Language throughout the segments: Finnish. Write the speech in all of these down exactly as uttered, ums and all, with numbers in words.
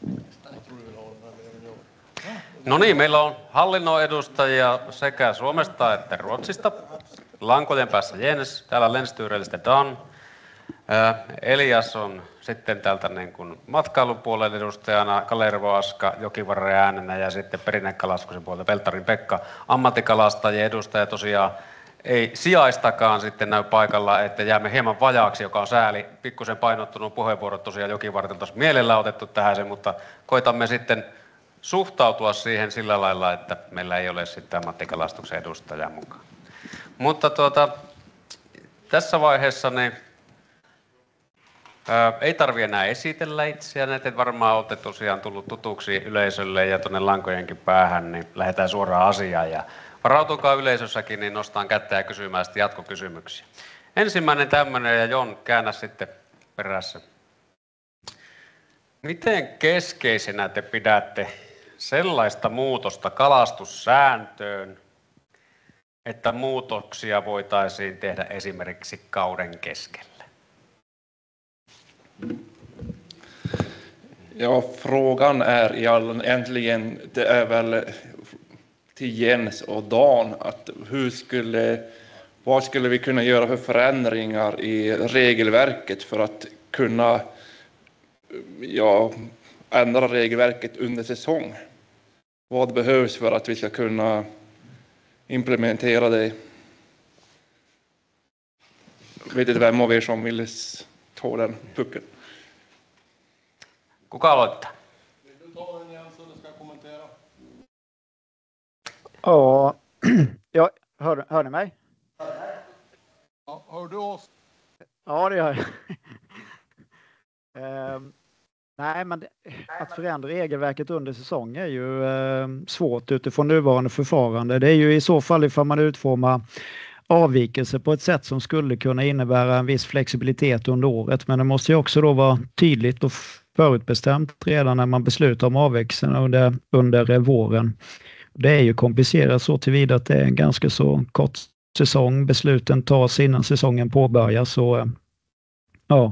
No niin, meillä on hallinnon edustajia sekä Suomesta että Ruotsista. Lankojen päässä Jens, täällä Länsstyrelsestä Dan. Elias on sitten täältä niin kuin matkailupuolen edustajana, Kalervo Aska, Jokivarren äänenä ja sitten perinnekalastuksen puolelta Pelttarin Pekka, ammattikalastajien edustaja tosiaan. Ei sijaistakaan sitten näy paikalla, että jäämme hieman vajaaksi, joka on sääli. Pikkusen painottunut puheenvuorot tosiaan Jokivartelta mielellä otettu tähän sen, mutta koitamme sitten suhtautua siihen sillä lailla, että meillä ei ole sitten ammattikalastuksen edustajaa mukaan. Mutta tuota, tässä vaiheessa niin, ää, ei tarvitse enää esitellä itseään, että varmaan olette tosiaan tullut tutuksi yleisölle ja tuonne lankojenkin päähän, niin lähdetään suoraan asiaan. Ja varautukaa yleisössäkin, niin nostaan kättä ja kysymään sitten jatkokysymyksiä. Ensimmäinen tämmöinen, ja Jon, käännä sitten perässä. Miten keskeisenä te pidätte sellaista muutosta kalastussääntöön, että muutoksia voitaisiin tehdä esimerkiksi kauden keskellä? Ja, frågan är egentligen, det är väl till Jens och Dan, att hur skulle, vad skulle vi kunna göra för förändringar i regelverket för att kunna ja, ändra regelverket under säsong? Vad behövs för att vi ska kunna implementera det? Jag vet inte vem av er som vill ta den pucken. Kuka aloittaa? Vill du ta den igen så du ska kommentera? Ja, ja hör, hör ni mig? Ja, hör du oss? Ja, det gör jag. ehm, nej, men det, att förändra regelverket under säsong är ju eh, svårt utifrån nuvarande förfarande. Det är ju i så fall ifall man utformar avvikelser på ett sätt som skulle kunna innebära en viss flexibilitet under året. Men det måste ju också då vara tydligt och förutbestämt redan när man beslutar om avväxeln under, under våren. Det är ju komplicerat så tillvida att det är en ganska så kort säsong. Besluten tas innan säsongen påbörjas. Så, ja.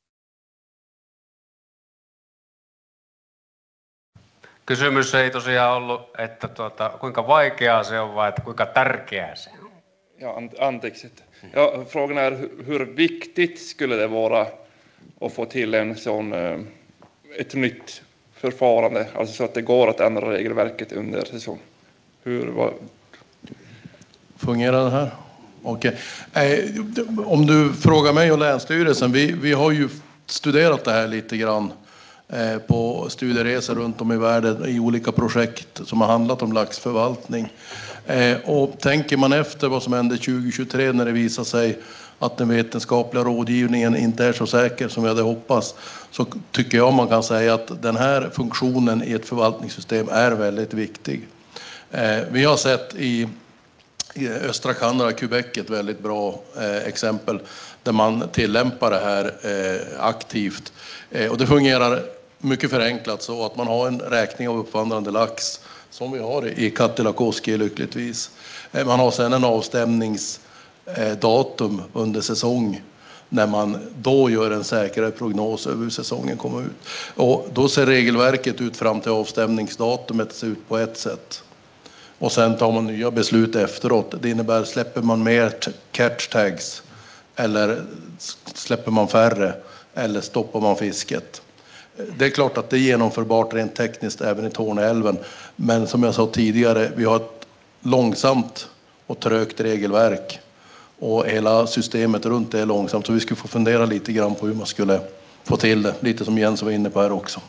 Kysymys ei tosiaan ollut, että tuota, kuinka vaikeaa se on, vai että kuinka tärkeää se on. Ja, anteeksi. Ja, frågan är hur viktigt skulle det vara att få till en sån, ett nytt förfarande, alltså så att det går att ändra regelverket under säsong. Hur var... Fungerar det här? Okej. Eh, om du frågar mig och Länsstyrelsen, vi, vi har ju studerat det här lite grann eh, på studieresor runt om i världen i olika projekt som har handlat om laxförvaltning. Eh, och tänker man efter vad som hände tjugo tjugotre när det visade sig att den vetenskapliga rådgivningen inte är så säker som vi hade hoppats, så tycker jag man kan säga att den här funktionen i ett förvaltningssystem är väldigt viktig. Eh, vi har sett i, i östra Kanada, Quebec, ett väldigt bra eh, exempel där man tillämpar det här eh, aktivt. Eh, och det fungerar mycket förenklat så att man har en räkning av uppvandrande lax som vi har i Kattilakoski lyckligtvis. Eh, man har sedan en avstämningsdatum under säsong när man då gör en säkrare prognos över hur säsongen kommer ut. Och då ser regelverket ut fram till avstämningsdatumet ser ut på ett sätt. Och sen tar man nya beslut efteråt. Det innebär, släpper man mer catch tags eller släpper man färre eller stoppar man fisket. Det är klart att det är genomförbart rent tekniskt även i Torneälven. Men som jag sa tidigare, vi har ett långsamt och trögt regelverk. Och hela systemet runt det är långsamt. Så vi skulle få fundera lite grann på hur man skulle få till det. Lite som Jens var inne på här också.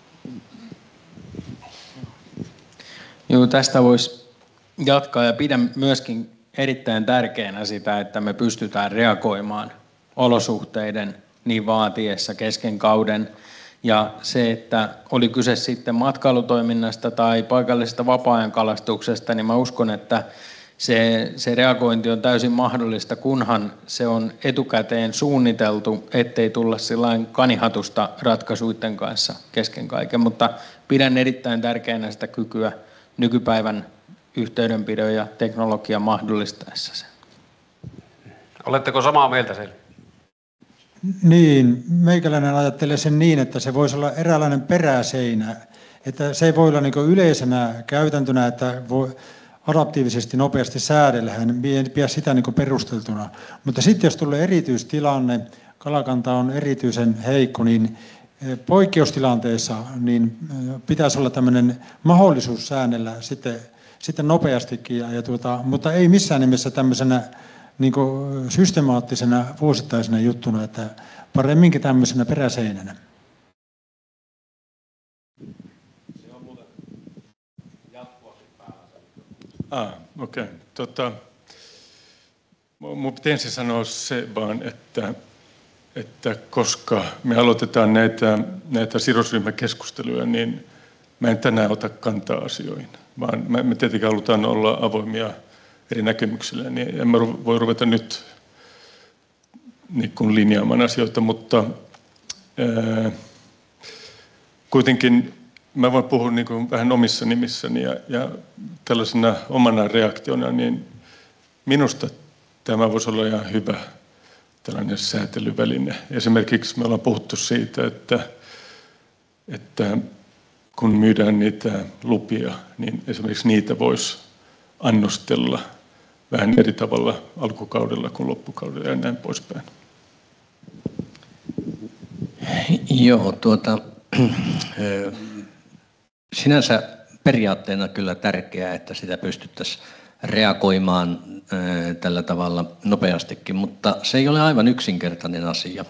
Joo, tästä voisi jatkaa ja pidän myöskin erittäin tärkeänä sitä, että me pystytään reagoimaan olosuhteiden niin vaatiessa kesken kauden. Ja se, että oli kyse sitten matkailutoiminnasta tai paikallisesta vapaa-ajan kalastuksesta, niin mä uskon, että se, se reagointi on täysin mahdollista, kunhan se on etukäteen suunniteltu, ettei tulla sillain kanihatusta ratkaisuiden kanssa kesken kaiken. Mutta pidän erittäin tärkeänä sitä kykyä nykypäivän yhteydenpidon ja teknologian mahdollistaessa sen. Oletteko samaa mieltä siellä? Niin, meikäläinen ajattelee sen niin, että se voisi olla eräänlainen peräseinä. Että se ei voi olla niin kuin yleisenä käytäntönä, että voi adaptiivisesti nopeasti säädellä, hän ei pidä sitä niin kuin perusteltuna. Mutta sitten jos tulee erityistilanne, kalakanta on erityisen heikko, niin poikkeustilanteessa niin pitäisi olla tämmöinen mahdollisuus säännellä sitten, sitten nopeastikin, ja, ja tuota, mutta ei missään nimessä tämmöisenä niin kuin systemaattisena vuosittaisena juttuna, että paremminkin tämmöisenä peräseinänä. Ah, okei. Okay. Tota, mun pitäisi sanoa se vaan, että, että koska me aloitetaan näitä, näitä sidosryhmäkeskusteluja, niin mä en tänään ota kantaa asioihin, vaan me tietenkin halutaan olla avoimia eri näkemyksillä, niin en mä voi ruveta nyt niin kuin linjaamaan asioita, mutta ää, kuitenkin mä voin puhua niin kuin vähän omissa nimissäni ja, ja tällaisena omana reaktiona, niin minusta tämä voisi olla ihan hyvä tällainen säätelyväline. Esimerkiksi me ollaan puhuttu siitä, että, että kun myydään niitä lupia, niin esimerkiksi niitä voisi annostella vähän eri tavalla alkukaudella kuin loppukaudella ja näin poispäin. Joo, tuota, sinänsä periaatteena kyllä tärkeää, että sitä pystyttäisiin reagoimaan tällä tavalla nopeastikin, mutta se ei ole aivan yksinkertainen asia.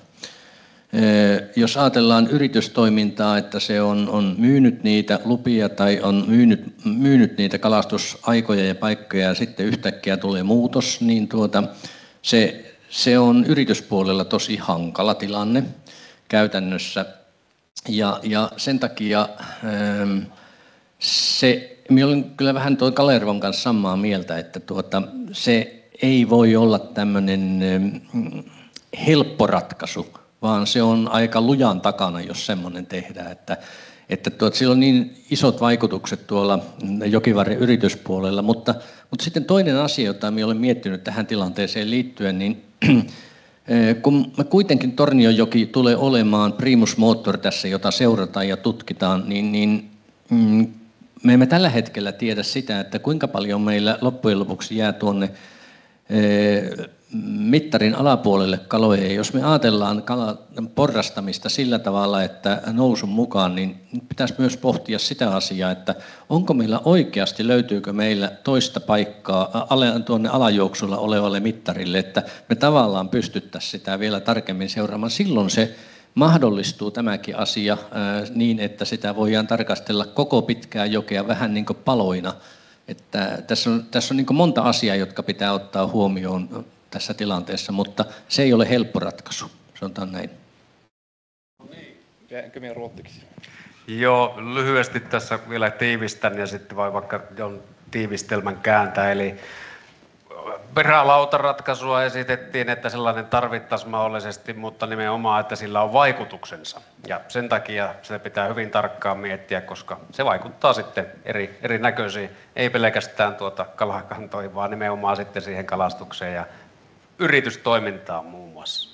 Jos ajatellaan yritystoimintaa, että se on, on myynyt niitä lupia tai on myynyt, myynyt niitä kalastusaikoja ja paikkoja ja sitten yhtäkkiä tulee muutos, niin tuota, se, se on yrityspuolella tosi hankala tilanne käytännössä. Ja, ja sen takia ähm, se, minä olen kyllä vähän tuo Kalervon kanssa samaa mieltä, että tuota, se ei voi olla tämmöinen ähm, helppo ratkaisu, vaan se on aika lujan takana, jos semmoinen tehdään, että, että tuot, sillä on niin isot vaikutukset tuolla Jokivarren yrityspuolella, mutta, mutta sitten toinen asia, jota minä olen miettinyt tähän tilanteeseen liittyen, niin kun me kuitenkin Tornionjoki tulee olemaan primus motor tässä, jota seurataan ja tutkitaan, niin, niin mm, me emme tällä hetkellä tiedä sitä, että kuinka paljon meillä loppujen lopuksi jää tuonne e, mittarin alapuolelle kaloja. Ja jos me ajatellaan kalan porrastamista sillä tavalla, että nousun mukaan, niin pitäisi myös pohtia sitä asiaa, että onko meillä oikeasti, löytyykö meillä toista paikkaa tuonne alajuoksulla olevalle mittarille, että me tavallaan pystyttäisiin sitä vielä tarkemmin seuraamaan. Silloin se mahdollistuu tämäkin asia niin, että sitä voidaan tarkastella koko pitkää jokea vähän niin kuin paloina. Että tässä on, tässä on niin kuin monta asiaa, jotka pitää ottaa huomioon tässä tilanteessa, mutta se ei ole helppo ratkaisu, sanotaan näin. Jäänkö minä ruottiksi? Joo, lyhyesti tässä vielä tiivistän ja sitten vai vaikka on tiivistelmän kääntää. Eli perälautaratkaisua esitettiin, että sellainen tarvittaisiin mahdollisesti, mutta nimenomaan, että sillä on vaikutuksensa. Ja sen takia sitä pitää hyvin tarkkaan miettiä, koska se vaikuttaa sitten eri, erinäköisiin, ei pelkästään tuota kalakantoihin, vaan nimenomaan sitten siihen kalastukseen ja yritystoimintaan muun muassa.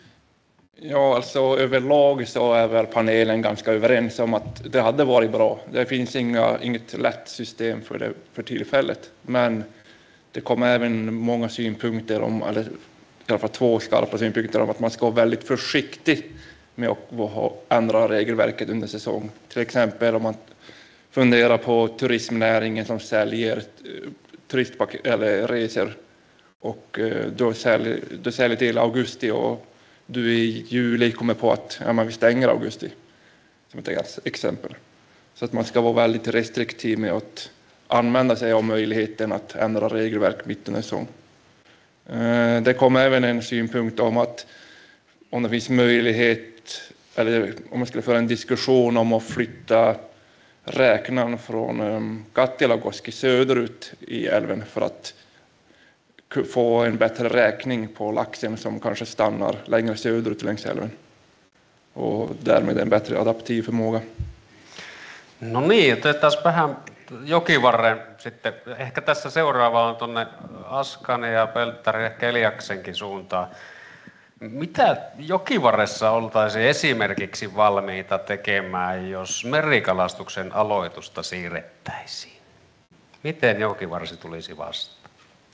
Ja, alltså överlag så är väl panelen ganska överens om att det hade varit bra. Det finns inga, inget lätt system för det för tillfället, men det kommer även många synpunkter om, eller i alla fall två skarpa synpunkter om att man ska vara väldigt försiktig med att ändra regelverket under säsong. Till exempel om man funderar på turismnäringen som säljer turistpaket eller resor och då säljer, då säljer till augusti och du i juli kommer på att ja, man vi stänger augusti som ett exempel. Så att man ska vara väldigt restriktiv med att använda sig av möjligheten att ändra regelverk mitt under säsong. Det kommer även en synpunkt om att om det finns möjlighet, eller om man skulle föra en diskussion om att flytta räknan från Kattilakoski söderut i älven för att få en bättre räkning på laxen som kanske stannar längre söderut längs älven. Och därmed en bättre adaptiv förmåga. No niin, otetaan vähän Jokivarren sitten. Ehkä tässä seuraava on tuonne Askan ja Pelttari, ehkä Eliaksenkin suuntaan. Mitä jokivarressa oltaisiin esimerkiksi valmiita tekemään, jos merikalastuksen aloitusta siirrettäisiin? Miten jokivarsi tulisi vastaan?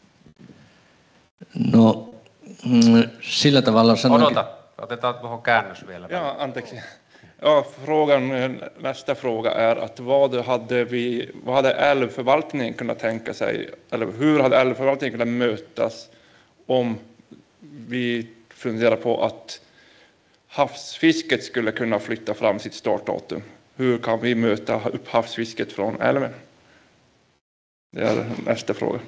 No, sillä tavalla sanoin... Odota, otetaan tuohon käännös vielä. Ja, anteeksi. Ja, frågan, nästa fråga är att vad hade vi, vad hade älvförvaltningen kunnat tänka sig, eller hur hade älvförvaltningen kunnat mötas om vi funderar på att havsfisket skulle kunna flytta fram sitt startdatum? Hur kan vi möta upp havsfisket från älven? Det är nästa fråga.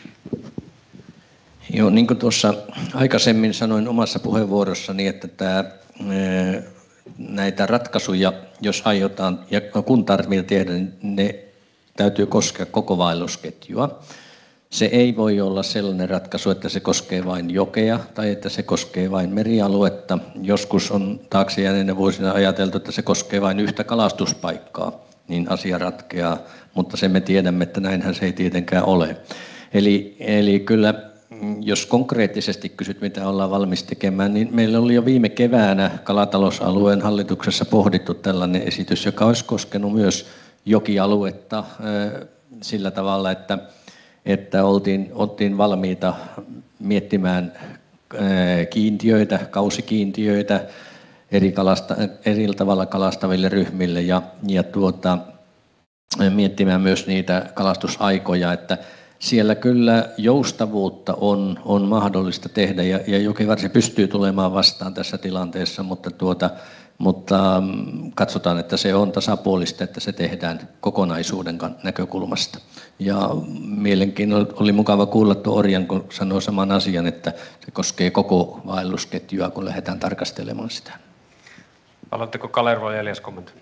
Joo, niin kuin tuossa aikaisemmin sanoin omassa puheenvuorossani, että tämä, näitä ratkaisuja, jos aiotaan ja kun tarvitsee tehdä, niin ne täytyy koskea koko vaellusketjua. Se ei voi olla sellainen ratkaisu, että se koskee vain jokea tai että se koskee vain merialuetta. Joskus on taakse jääneenä vuosina ajateltu, että se koskee vain yhtä kalastuspaikkaa, niin asia ratkeaa, mutta sen me tiedämme, että näinhän se ei tietenkään ole. Eli, eli kyllä, jos konkreettisesti kysyt, mitä ollaan valmis tekemään, niin meillä oli jo viime keväänä kalatalousalueen hallituksessa pohdittu tällainen esitys, joka olisi koskenut myös jokialuetta sillä tavalla, että että oltiin, oltiin valmiita miettimään kiintiöitä, kausikiintiöitä eri, kalasta, eri tavalla kalastaville ryhmille ja, ja tuota, miettimään myös niitä kalastusaikoja, että siellä kyllä joustavuutta on, on mahdollista tehdä ja, ja jokivarsi pystyy tulemaan vastaan tässä tilanteessa, mutta, tuota, mutta katsotaan, että se on tasapuolista, että se tehdään kokonaisuuden näkökulmasta. Ja mielenkiinnolla oli mukava kuulla tuo Orjan, kun sanoi saman asian, että se koskee koko vaellusketjua, kun lähdetään tarkastelemaan sitä. Aloitteko Kalervo ja Elias kommentoida?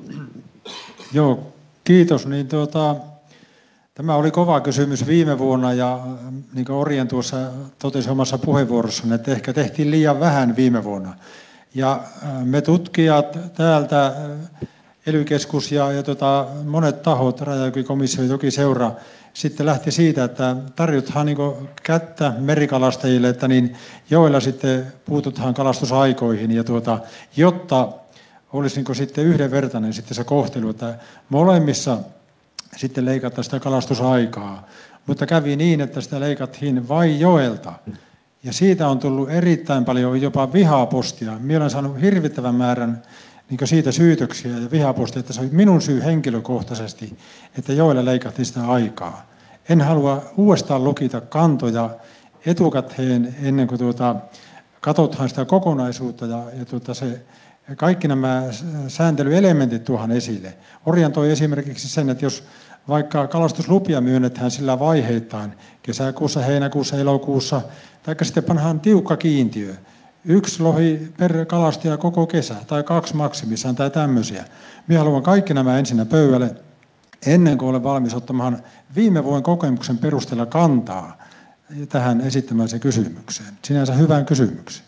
Joo, kiitos. Niin tuota, tämä oli kova kysymys viime vuonna ja niin kuin Orjan tuossa totesi omassa puheenvuorossaan, että ehkä tehtiin liian vähän viime vuonna. Ja me tutkijat täältä, E L Y-keskus ja, ja tota, monet tahot, Rajajokikomissio ja Jokiseura, sitten lähti siitä, että tarjothan niin kättä merikalastajille, että niin joilla sitten puututhan kalastusaikoihin, ja tuota, jotta olisi niin sitten yhdenvertainen sitten se kohtelu, että molemmissa sitten leikataan sitä kalastusaikaa. Mutta kävi niin, että sitä leikattiin vain joelta. Ja siitä on tullut erittäin paljon jopa vihapostia. Minä olen saanut hirvittävän määrän niin siitä syytöksiä ja vihapostia, että se on minun syy henkilökohtaisesti, että joille leikattiin sitä aikaa. En halua uudestaan lukita kantoja etukäteen ennen kuin tuota, katsotaan sitä kokonaisuutta ja, ja tuota se, kaikki nämä sääntelyelementit tuohan esille. Orjan toi esimerkiksi sen, että jos vaikka kalastuslupia myönnetään sillä vaiheittain, kesäkuussa, heinäkuussa, elokuussa, tai sitten pannaan tiukka kiintiö, yksi lohi per kalastaja koko kesä, tai kaksi maksimissaan, tai tämmöisiä. Minä haluan kaikki nämä ensinnä pöydälle, ennen kuin olen valmis ottamaan viime vuoden kokemuksen perusteella kantaa tähän esittämään kysymykseen. Sinänsä hyvään kysymykseen.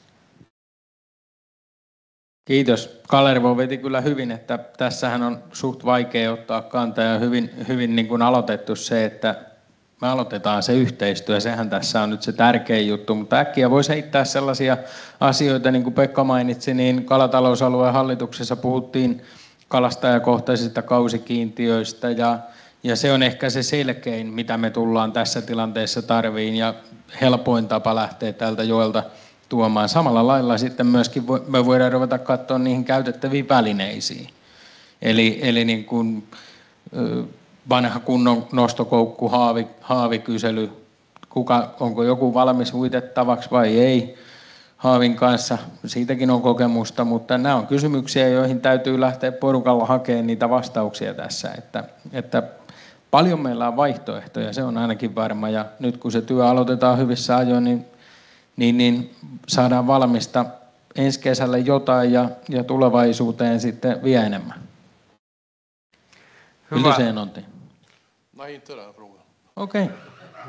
Kiitos. Kalervo veti kyllä hyvin, että tässähän on suht vaikea ottaa kantaa ja hyvin, hyvin niin kuin aloitettu se, että me aloitetaan se yhteistyö. Sehän tässä on nyt se tärkein juttu, mutta äkkiä voisi heittää sellaisia asioita, niin kuin Pekka mainitsi, niin kalatalousalueen hallituksessa puhuttiin kalastajakohtaisista kausikiintiöistä ja, ja se on ehkä se selkein, mitä me tullaan tässä tilanteessa tarviin ja helpoin tapa lähteä tältä joelta tuomaan. Samalla lailla sitten myöskin me voidaan ruveta katsoa niihin käytettäviin välineisiin. Eli, eli niin kuin vanha kunnon nostokoukku, haavi, haavikysely, kuka, onko joku valmis uitettavaksi vai ei haavin kanssa. Siitäkin on kokemusta, mutta nämä on kysymyksiä, joihin täytyy lähteä porukalla hakemaan niitä vastauksia tässä. Että, että paljon meillä on vaihtoehtoja, se on ainakin varma. Ja nyt kun se työ aloitetaan hyvissä ajoin, niin Niin, niin saadaan valmista ensi kesällä jotain ja, ja tulevaisuuteen sitten vielä enemmän. Hyvä. Vill du säga någonting? Nej, inte den frågan. Okej. Okay.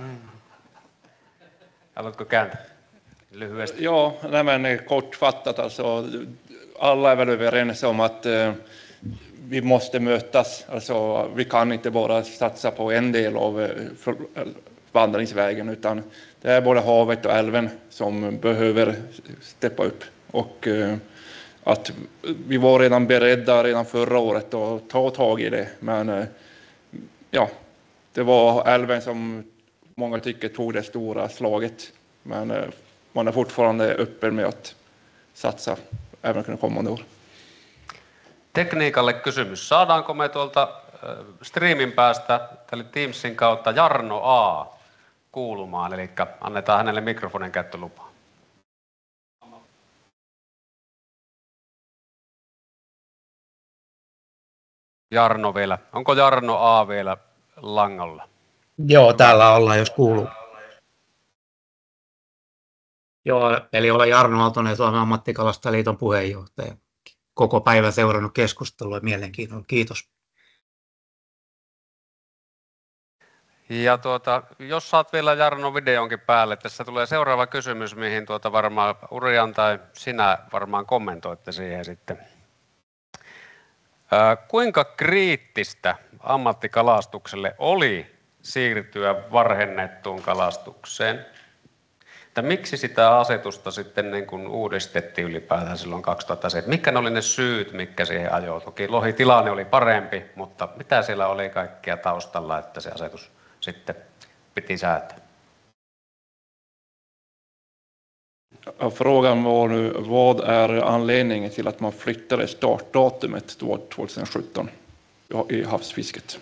Haluatko kääntää lyhyesti? Ja, nej, men kortfattat alltså. Alla är väl överens om att eh, vi måste mötas. Alltså, vi kan inte bara satsa på en del av eh, vandringsvägen, utan det är både havet och älven som behöver steppa upp. Och eh, att vi var redan beredda redan förra året att ta tag i det, men eh, ja, det var älven som många tycker tog det stora slaget, men eh, man är fortfarande öppen med att satsa även kunna kommande år. Tekniikalle kysymys. Saadaanko me tuolta streamin päästä tälle Teamsin kautta Jarno A kuulumaan, eli annetaan hänelle mikrofonin käyttölupa. Jarno vielä. Onko Jarno A vielä langalla? Joo, täällä ollaan, jos kuuluu. Joo, eli olen Jarno Aaltonen, Suomen ammattikalastajaliiton puheenjohtaja. Koko päivän seurannut keskustelua mielenkiinnolla. Kiitos. Ja tuota, jos saat vielä Jarno videonkin päälle, tässä tulee seuraava kysymys, mihin tuota varmaan Urian tai sinä varmaan kommentoitte siihen sitten. Ää, kuinka kriittistä ammattikalastukselle oli siirtyä varhennettuun kalastukseen? Että miksi sitä asetusta sitten niin kuin uudistettiin ylipäätään silloin kaksituhattaseitsemän? Mitkä ne oli ne syyt, mitkä siihen ajoi? Toki lohitilanne oli parempi, mutta mitä siellä oli kaikkia taustalla, että se asetus sitten piti säätää? Frågan var nu, vad är anledningen till att man flyttade startdatumet då tjugohundrasjutton i havsfisket?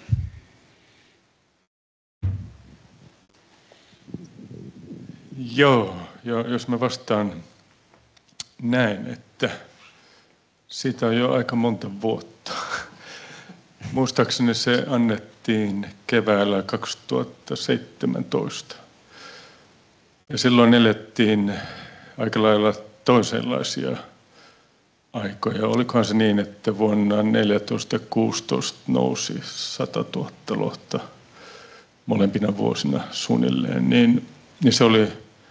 Joo, jos mä vastaan näin, että siitä on jo aika monta vuotta. Muistaakseni se annettiin keväällä kaksituhattaseitsemäntoista. Ja silloin elettiin aika lailla toisenlaisia aikoja. Olikohan se niin, että vuonna neljätoista kuusitoista nousi satatuhatta lohta molempina vuosina suunnilleen, niin, niin se oli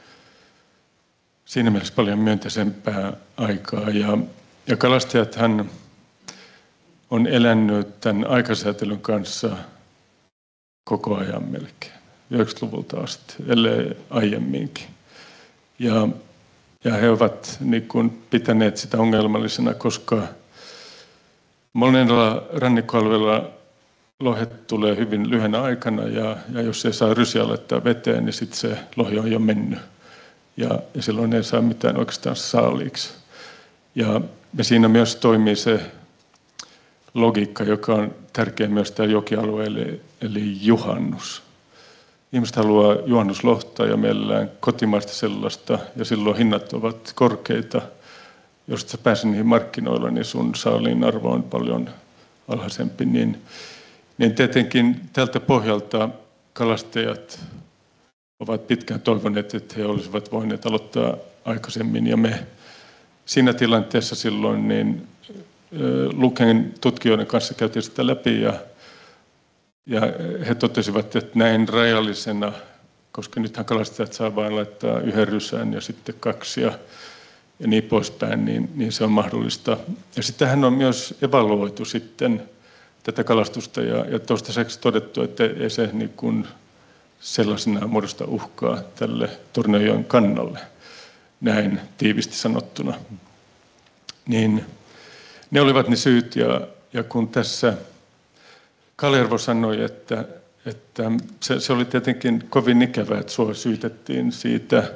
siinä mielessä paljon myönteisempää aikaa. Ja, ja kalastajathan on elänyt tämän aikasäätelyn kanssa koko ajan melkein, yhdeksänkymmentäluvulta asti, ellei aiemminkin. Ja, ja he ovat niin kuin pitäneet sitä ongelmallisena, koska monella rannikkoalueella lohet tulee hyvin lyhyenä aikana, ja, ja jos ei saa rysiä laittaa veteen, niin sitten se lohi on jo mennyt. Ja, ja silloin ei saa mitään oikeastaan saaliiksi. Ja, ja siinä myös toimii se logiikka, joka on tärkeä myös tällä jokialueelle, eli juhannus. Ihmiset haluaa juhannuslohta ja mielellään kotimaista sellaista, ja silloin hinnat ovat korkeita. Jos sä pääset niihin markkinoilla, niin sun saaliin arvo on paljon alhaisempi. Niin, niin tietenkin tältä pohjalta kalastajat ovat pitkään toivoneet, että he olisivat voineet aloittaa aikaisemmin. Ja me siinä tilanteessa silloin niin Luken tutkijoiden kanssa käytiin sitä läpi, ja, ja he totesivat, että näin rajallisena, koska nythän kalastajat saa vain laittaa yhden rysän ja sitten kaksi ja, ja niin poispäin, niin, niin se on mahdollista. Ja sittenhän on myös evaluoitu sitten tätä kalastusta, ja, ja toistaiseksi todettu, että ei se niin kuin sellaisena muodosta uhkaa tälle Tornionjoen kannalle, näin tiivisti sanottuna. Niin ne olivat ne syyt, ja, ja kun tässä Kalervo sanoi, että, että se, se oli tietenkin kovin ikävää, että sua syytettiin siitä,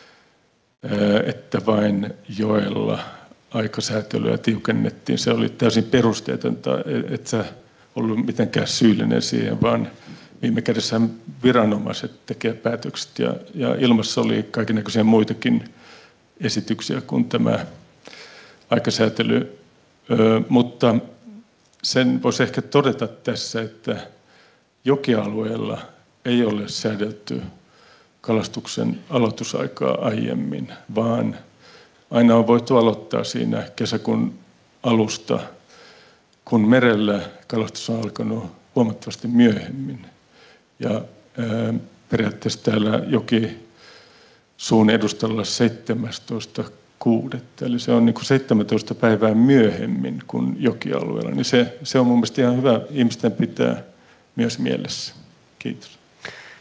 että vain joella aikasäätelyä tiukennettiin. Se oli täysin perusteetonta, et sä ollut mitenkään syyllinen siihen, vaan viime kädessä viranomaiset tekevät päätökset, ja, ja ilmassa oli kaikennäköisiä muitakin esityksiä kuin tämä aikasäätely. Ö, mutta sen voisi ehkä todeta tässä, että jokialueella ei ole säädelty kalastuksen aloitusaikaa aiemmin, vaan aina on voitu aloittaa siinä kesäkuun alusta, kun merellä kalastus on alkanut huomattavasti myöhemmin. Ja ää, periaatteessa täällä jokisuun edustalla seitsemästoista kuudetta, eli se on niin kuin seitsemäntoista päivää myöhemmin kuin jokialueella. Niin se, se on mun mielestä ihan hyvä ihmisten pitää myös mielessä. Kiitos.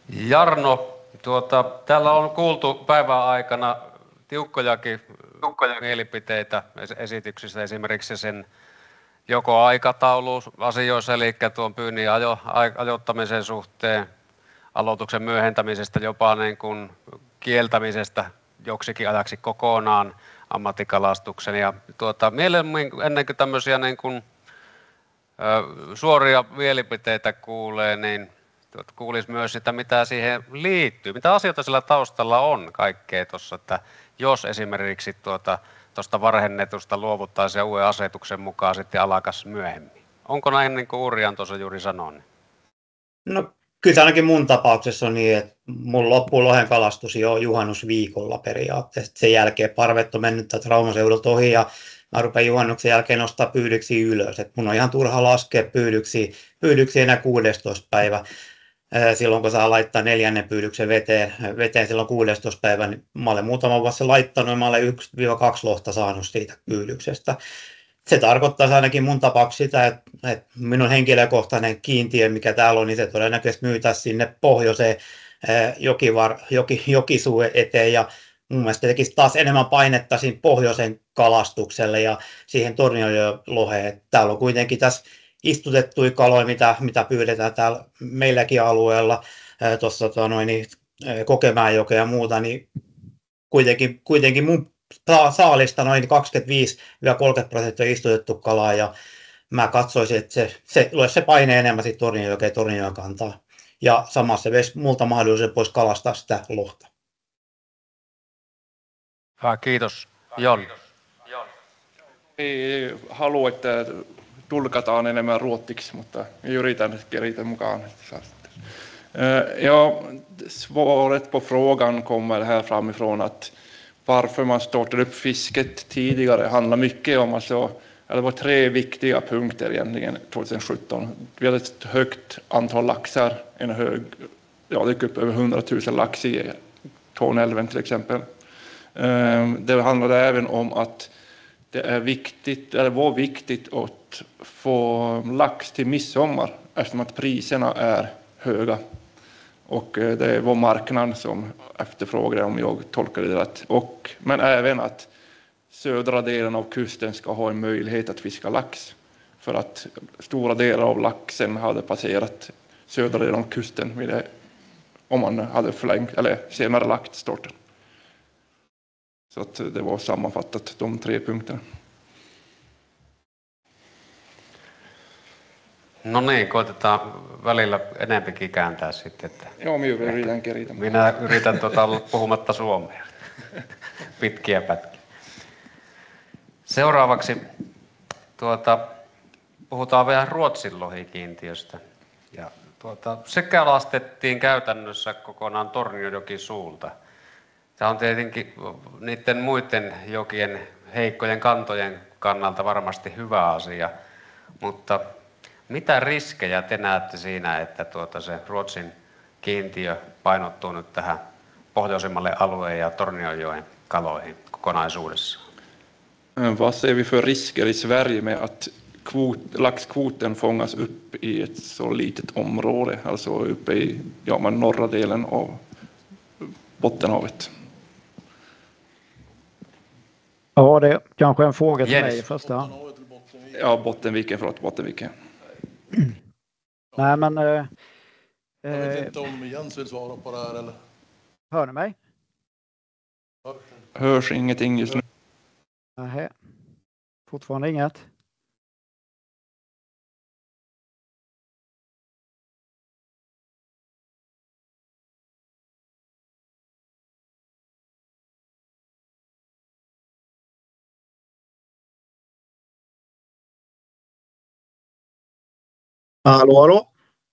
Jarno, tuota, täällä on kuultu päivän aikana tiukkojakin, tiukkoja mielipiteitä esityksistä, esimerkiksi sen joko aikataulu asioissa, eli tuon pyynnin ajo, ajoittamisen suhteen, aloituksen myöhentämisestä, jopa niin kuin kieltämisestä joksikin ajaksi kokonaan ammattikalastuksen. Ja tuota, mieluummin ennen kuin tämmöisiä niin kuin, ö, suoria mielipiteitä kuulee, niin tuota, kuulisi myös sitä, mitä siihen liittyy, mitä asioita sillä taustalla on kaikkea tuossa, että jos esimerkiksi tuota, tuosta varhennetusta luovuttaisiin ja uuden asetuksen mukaan sitten alkaisi myöhemmin. Onko näin, niin kuin Urjan tuossa juuri sanoi? No kyllä ainakin mun tapauksessa on niin, että mun loppuu lohen kalastus jo juhannusviikolla periaatteessa. Sen jälkeen parvet on mennyt täältä Raumaseudulta ohi ja mä rupean juhannuksen jälkeen nostaa pyydyksiä ylös. Et mun on ihan turha laskea pyydyksiä, pyydyksiä enää kuudestoista päivä. Silloin kun saa laittaa neljännen pyydyksen veteen, veteen silloin kuudestoista päivä, niin mä olen muutaman vuosi laittanut ja mä olen yksi kaksi lohta saanut siitä pyydyksestä. Se tarkoittaa ainakin mun tapauksessa sitä, että, että minun henkilökohtainen kiintiö, mikä täällä on, niin se todennäköisesti myytäisiin sinne pohjoiseen jokivar, joki, jokisuun eteen ja mun mielestä tekisi taas enemmän painetta siinä pohjoisen kalastukselle ja siihen Tornionjoen. Täällä on kuitenkin tässä istutettuja kaloja, mitä, mitä pyydetään täällä meilläkin alueella, tuossa niin, Kokemäenjokea ja muuta, niin kuitenkin, kuitenkin mun saalista noin kaksikymmentäviisi kolmekymmentä prosenttia istutettu kalaa, ja mä katsoisin, että se, se, se painee enemmän siitä Tornionjokea ja Tornionjoen kantaa. Ja samassa se veisi multa mahdollisuuden pois kalastaa sitä lohta. Ha, kiitos. Jon. Ei halua, että tulkataan enemmän ruottiksi, mutta yritän keritä mukaan. Ja, svaret på frågan kommer här framifrån att varför man startade upp fisket tidigare handlar mycket om, alltså, eller det var tre viktiga punkter egentligen tjugohundrasjutton. Vi hade ett högt antal laxar, en hög, ja det gick upp över hundratusen lax i Torneälven till exempel. Det handlade även om att det är viktigt, eller var viktigt att få lax till midsommar eftersom att priserna är höga. Och det är vår marknad som efterfrågar, om jag tolkar det rätt. Och, men även att södra delen av kusten ska ha en möjlighet att fiska lax. För att stora delar av laxen hade passerat södra delen av kusten vid det, om man hade förlängt eller senare lagt starten. Så att det var sammanfattat de tre punkterna. No niin, koitetaan välillä enempikin kääntää sitten. Että joo, minä yritän keritä. Minä yritän tuota olla puhumatta suomea. Pitkiä pätkiä. Seuraavaksi tuota, puhutaan vielä Ruotsin lohikiintiöstä. Ja tuota, se kalastettiin käytännössä kokonaan Tornionjoki suulta. Tämä on tietenkin niiden muiden jokien heikkojen kantojen kannalta varmasti hyvä asia, mutta mitä riskejä te näette siinä, että tuota se Ruotsin kiintiö painottuu nyt tähän pohjoisemmalle alueen ja Tornionjoen kaloihin kokonaisuudessaan? Vad ser vi för risker i Sverige med att kvot, laxkvoten fångas upp i ett så litet område, alltså uppe i ja, men norra delen av Bottenhavet? Ja, det är kanske en fråga till mig i första hand. Ja, Bottenviken, förlåt, Bottenviken. Nej, men... Eh, Jag vet inte om Jens vill svara på det här, eller? Hör ni mig? Hörs ingenting just nu. Nej, fortfarande inget. Hallå, hallå?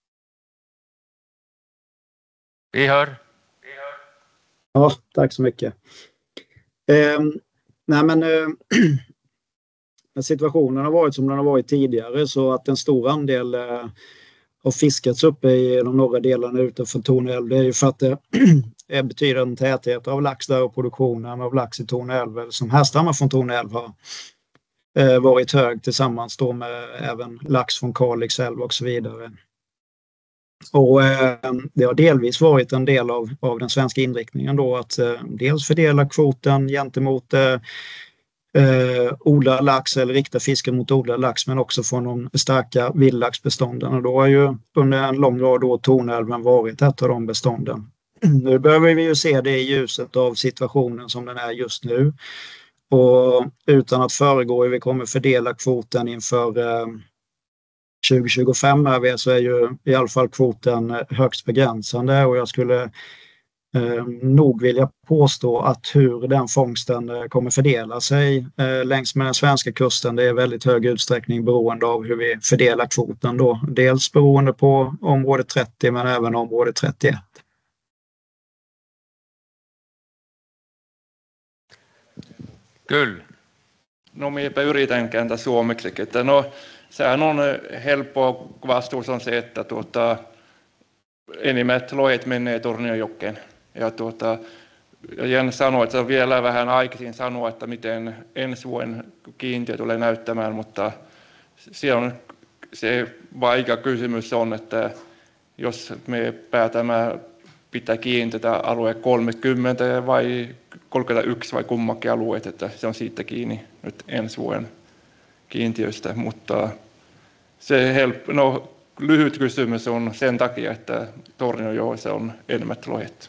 Vi hör. Ja, tack så mycket. Eh, nej men eh, situationen har varit som den har varit tidigare, så att en stor andel eh, har fiskats uppe i de norra delarna utanför Torneälven. Det är ju för att det är betydande täthet av lax där, och produktionen av lax i Torneälven som härstammar från Torneälven har eh, varit hög tillsammans då med även lax från Kalix älv och så vidare. Och eh, det har delvis varit en del av, av den svenska inriktningen då att eh, dels fördela kvoten gentemot eh, eh, odlad lax eller rikta fisken mot odlad lax, men också från de starka vildlaxbestånden. Och då har ju under en lång rad år Torneälven varit ett av de bestånden. Nu behöver vi ju se det i ljuset av situationen som den är just nu. Och utan att föregå hur vi kommer fördela kvoten inför eh, tjugo tjugofem här så är ju i alla fall kvoten högst begränsande, och jag skulle eh, nog vilja påstå att hur den fångsten eh, kommer fördela sig eh, längs med den svenska kusten, det är väldigt hög utsträckning beroende av hur vi fördelar kvoten då. Dels beroende på område trettio men även område trettioett. Kyllä. No minäpä yritän kääntää suomeksi, että no sehän on helppo vastaus on se, että tuota, enimmät lohet menee Tornionjokeen. Ja tuota, Jens sanoi, että on vielä vähän aikaisin sanoa, että miten ensi vuoden kiintiö tulee näyttämään, mutta se on se vaikea kysymys on, että jos me päätämme pitää kiinteitä alue kolmekymmentä vai kolmekymmentäyksi vai kummakin alueet, että se on siitä kiinni nyt ensi vuoden kiintiöistä, mutta se help, no, lyhyt kysymys on sen takia, että Tornionjoessa on enemmät lohet.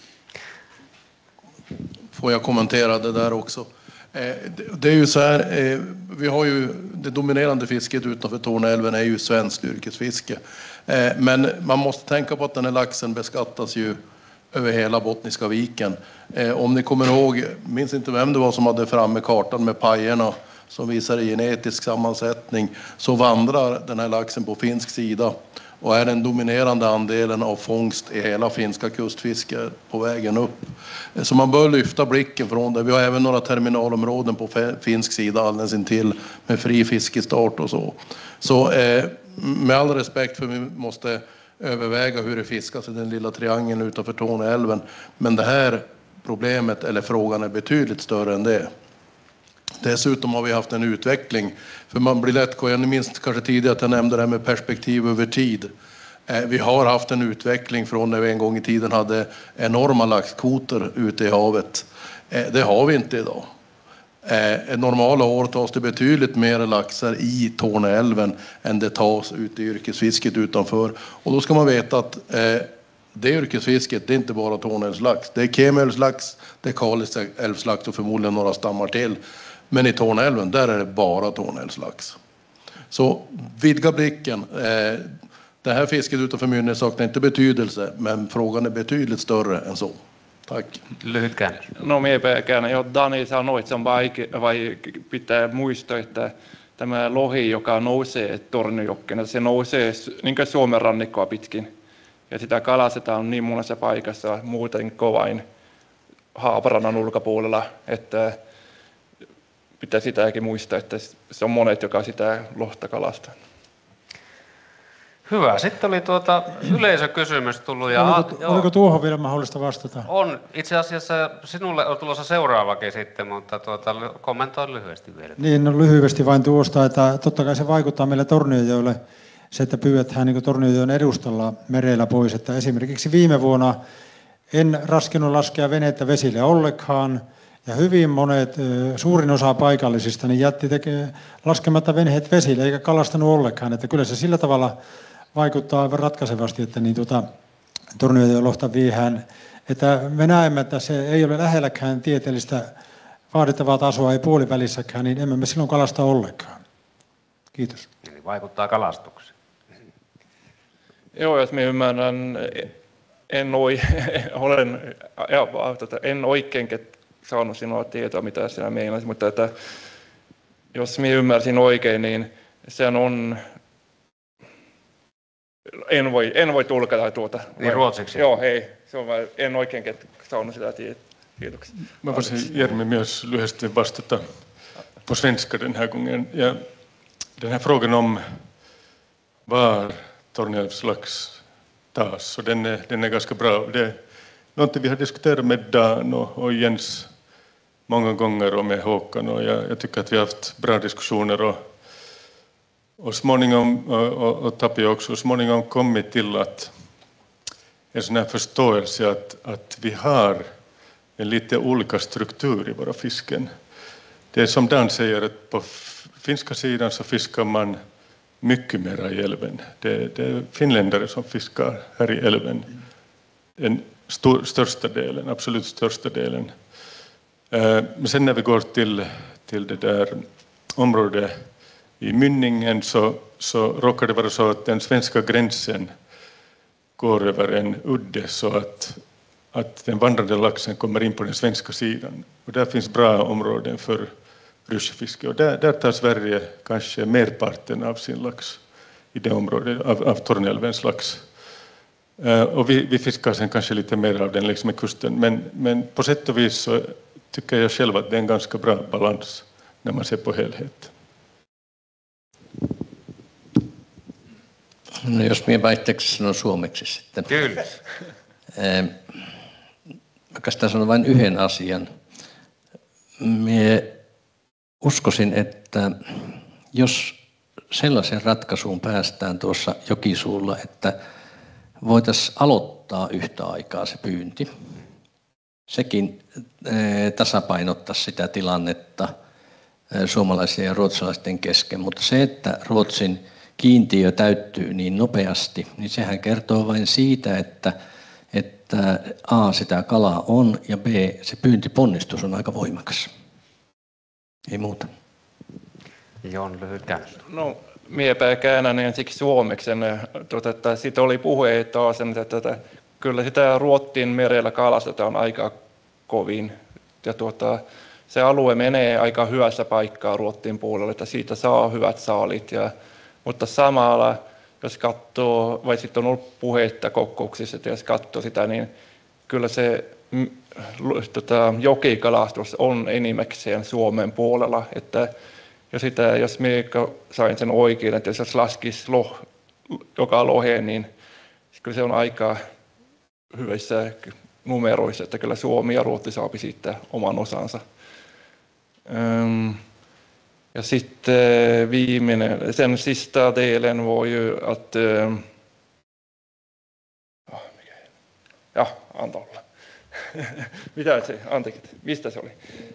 Får jag kommentera det där också? Det är ju så här, vi har ju det dominerande fisket utanför Torneälven är ju svenskt yrkesfiske. Men man måste tänka på att den här laxen beskattas ju över hela Bottniska viken. Om ni kommer ihåg, minns inte vem det var som hade framme kartan med pajerna som visar genetisk sammansättning, så vandrar den här laxen på finsk sida och är den dominerande andelen av fångst i hela finska kustfiske på vägen upp. Så man bör lyfta blicken från det. Vi har även några terminalområden på finsk sida alldeles intill med fri fiskestart och så. Så eh, med all respekt för vi måste överväga hur det fiskas i den lilla triangeln utanför Torneälven. Men det här problemet eller frågan är betydligt större än det. Dessutom har vi haft en utveckling, för man blir lätt, jag minns kanske tidigare att jag nämnde det här med perspektiv över tid. Vi har haft en utveckling från när vi en gång i tiden hade enorma laxkvoter ute i havet. Det har vi inte idag. Normala år tas det betydligt mer laxar i Torneälven än det tas ute i yrkesfisket utanför. Och då ska man veta att det yrkesfisket, det är inte bara Torneälvslax. Det är Kemälvslax, det är Kalixälvslax och förmodligen några stammar till. Men i Torneälven, där är det bara Torneälvslax. Så vidga blicken. Det här fisket utanför Mynne saknar inte betydelse, men frågan är betydligt större än så. Tack. Lyhyt käännös. No minäpä käännän. Jo, Dani sanoi, että se on vaikea, vai pitää muistaa, että tämä lohi, joka nousee Tornionjokeen, se nousee niin kuin Suomen rannikkoa pitkin. Ja sitä kalastetaan niin monessa paikassa muuten kovain Haaparannan ulkopuolella, että pitää sitäkin muistaa, että se on monet, joka sitä lohta kalastaa. Hyvä. Sitten oli tuota yleisökysymys tullut. Ja oliko, oliko tuohon vielä mahdollista vastata? On. Itse asiassa sinulle on tulossa seuraavakin sitten, mutta tuota, kommentoi lyhyesti vielä. Niin, no lyhyesti vain tuosta, että totta kai se vaikuttaa meille Tornionjoelle, se, että pyydetään niin Tornionjoen edustalla mereillä pois. Että esimerkiksi viime vuonna en raskenut laskea venettä vesille ollenkaan, ja hyvin monet, suurin osa paikallisista, niin jätti tekee laskematta veneet vesille eikä kalastanut ollenkaan. Että kyllä se sillä tavalla vaikuttaa aivan ratkaisevasti, että niin tuota, Tornionjoen lohta viihään. Että me näemme, että se ei ole lähelläkään tieteellistä vaadittavaa tasoa, ei puolivälissäkään, niin emme me silloin kalasta ollenkaan. Kiitos. Eli vaikuttaa kalastukseen. Joo, jos me ymmärrän, en, oi, olen, en oikein saanut sinua tietoa, mitä sinä meinasit, mutta että jos minä ymmärsin oikein, niin sehän on, en voi, en voi tulkata tuota. Niin ruotsiksi? Joo, ei, se on vain, en oikein saanut sitä tietoa. Mä voisin Jermi myös lyhyesti vastata på svenska den här gången. Ja den här frågan om var Torneälvslax tas, så den är, den är ganska bra. Det är någonting vi har diskuterat med Dan och, och Jens många gånger och med Håkan, och jag, jag tycker att vi har haft bra diskussioner, och och småningom, och, och Tapio också, småningom kommit till att en sån här förståelse att, att vi har en lite olika struktur i våra fisken. Det är som Dan säger att på finska sidan så fiskar man mycket mer i älven. Det, det är finländare som fiskar här i älven. Den stor, största delen, absolut största delen. Men sen när vi går till, till det där området i mynningen så, så råkar det vara så att den svenska gränsen går över en udde så att, att den vandrande laxen kommer in på den svenska sidan. Och där finns bra områden för ryssfiske. Och där, där tar Sverige kanske merparten av sin lax i det området, av, av Torneälvens lax. Uh, och vi, vi fiskar sen kanske lite mer av den liksom i kusten. Men, men på sätt och vis så tycker jag själv att det är en ganska bra balans när man ser på helhet. No jos minä vaihteeksi sanon suomeksi sitten. Kyllä. Oikeastaan sanon vain yhden asian. Minä uskoisin, että jos sellaisen ratkaisuun päästään tuossa jokisuulla, että voitaisiin aloittaa yhtä aikaa se pyynti. Sekin tasapainottaa sitä tilannetta suomalaisten ja ruotsalaisten kesken, mutta se, että Ruotsin kiintiö täyttyy niin nopeasti, niin sehän kertoo vain siitä, että, että A, sitä kalaa on ja B, se pyyntiponnistus on aika voimakas. Ei muuta. Jon, lyhyt käännös. No, miepä käännän ensiksi suomeksi. Tuota, että siitä oli puhe taas, että, että kyllä sitä Ruotsin merellä kalastetaan aika kovin. Ja tuota, se alue menee aika hyvässä paikkaa Ruotsin puolelle, että siitä saa hyvät saalit. Ja, mutta samalla, jos katsoo, vai sitten on ollut puhetta kokouksissa, että jos katsoo sitä, niin kyllä se tota, jokikalastus on enimmäkseen Suomen puolella. Että ja sitä, jos minä sain sen oikein, että jos laskisi loh, joka loheen, niin kyllä se on aika hyvissä numeroissa, että kyllä Suomi ja Ruotsi saapi siitä oman osansa. Ja sitten viimeinen, sen sista delen var ju att... Ja, antaa olla. Mitä se, anteeksi, mistä se oli?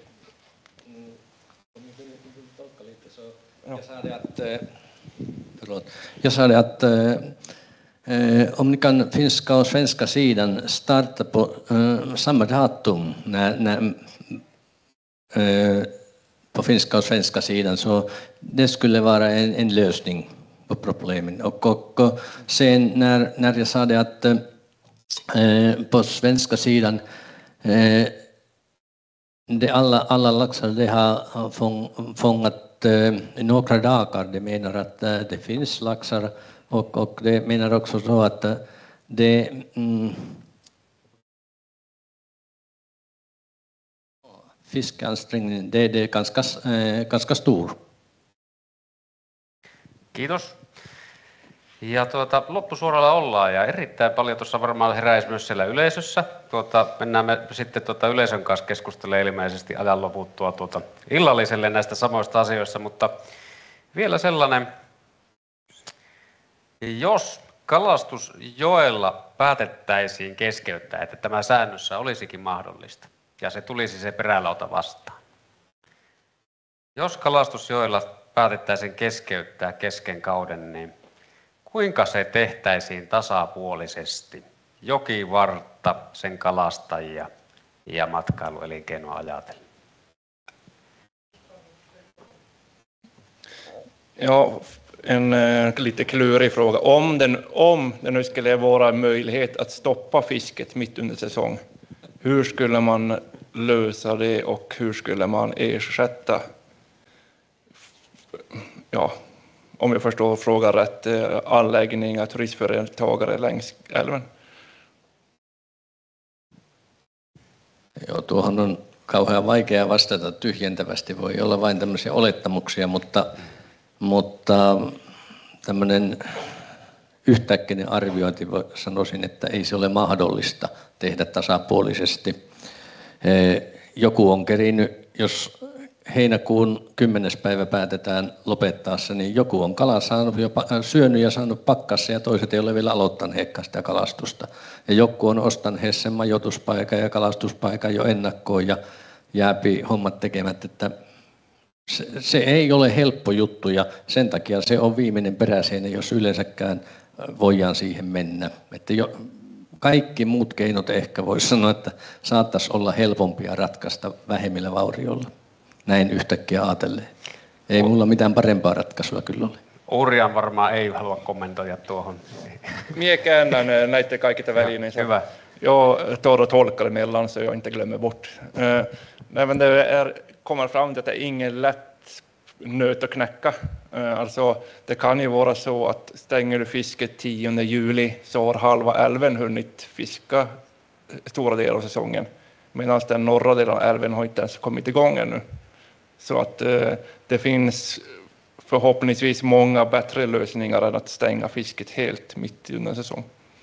Jag sa det att, förlåt, jag sa det att eh, om ni kan finska och svenska sidan starta på eh, samma datum när, när, eh, på finska och svenska sidan, så det skulle vara en, en lösning på problemen. Och, och, och sen när, när jag sa det att eh, på svenska sidan eh, det alla, alla laxar det har fång, fångat i några dagar. Det menar att det finns laxar och, och det menar också så att det mm, fiskeansträngningen det, det är ganska, äh, ganska stor. Kiitos. Ja tuota, loppusuoralla ollaan ja erittäin paljon tuossa varmaan heräisi myös siellä yleisössä. Tuota, mennään me sitten tuota yleisön kanssa keskustelemaan ilmeisesti ajan loputtua tuota illalliselle näistä samoista asioista, mutta vielä sellainen, jos kalastus joella päätettäisiin keskeyttää, että tämä säännössä olisikin mahdollista ja se tulisi se perälauta vastaan. Jos kalastus joella päätettäisiin keskeyttää kesken kauden, niin kuinka se tehtäisiin tasapuolisesti jokivartta, sen kalastajia ja matkailuelinkeinoa ajatellen? Ja, en uh, lite klurig fråga. Om, den, om det nu skulle vara en möjlighet att stoppa fisket mitt under säsong, hur skulle man lösa det och hur skulle man ersätta, ja, om jag förstår frågan rätt, anläggningar, turistföretagare längs älven? Joo, tuohon on kauhean vaikea vastata tyhjentävästi. Voi olla vain tämmöisiä olettamuksia, mutta, mutta tämmöinen yhtäkkinen arviointi sanoisin, että ei se ole mahdollista tehdä tasapuolisesti. Joku on kerinyt, jos heinäkuun kymmenes päivä päätetään lopettaa se, niin joku on kalaa saanut jo syönyt ja saanut pakkassa ja toiset ei ole vielä aloittaneetkaan sitä kalastusta. Ja joku on ostanut sen majoituspaikan ja kalastuspaikan jo ennakkoon ja jääpi hommat tekemättä, että se, se ei ole helppo juttu ja sen takia se on viimeinen peräseinä, jos yleensäkään voidaan siihen mennä. Että jo, kaikki muut keinot ehkä voisi sanoa, että saattaisi olla helpompia ratkaista vähemmillä vaurioilla. Näin yhtäkkiä ajatellen. Ei mulla mitään parempaa ratkaisua kyllä ole. Urjan varmaan ei halua kommentoida tuohon. Mie käännän näitä kaikita välineitä. Hyvä. Jag tar och tolkar det mellan så jag inte glömmer bort. Eh, nej, men det är, kommer fram till att det är ingen lätt nöt att knäcka. Eh, alltså, det kan ju vara så att stänger du fisket tionde juli så har halva älven hunnit fiska stora delar av säsongen. Medan den norra delen av älven har inte ens kommit igång ännu. Så att eh, det finns förhoppningsvis många bättre lösningar än att stänga fisket helt mitt under säsong.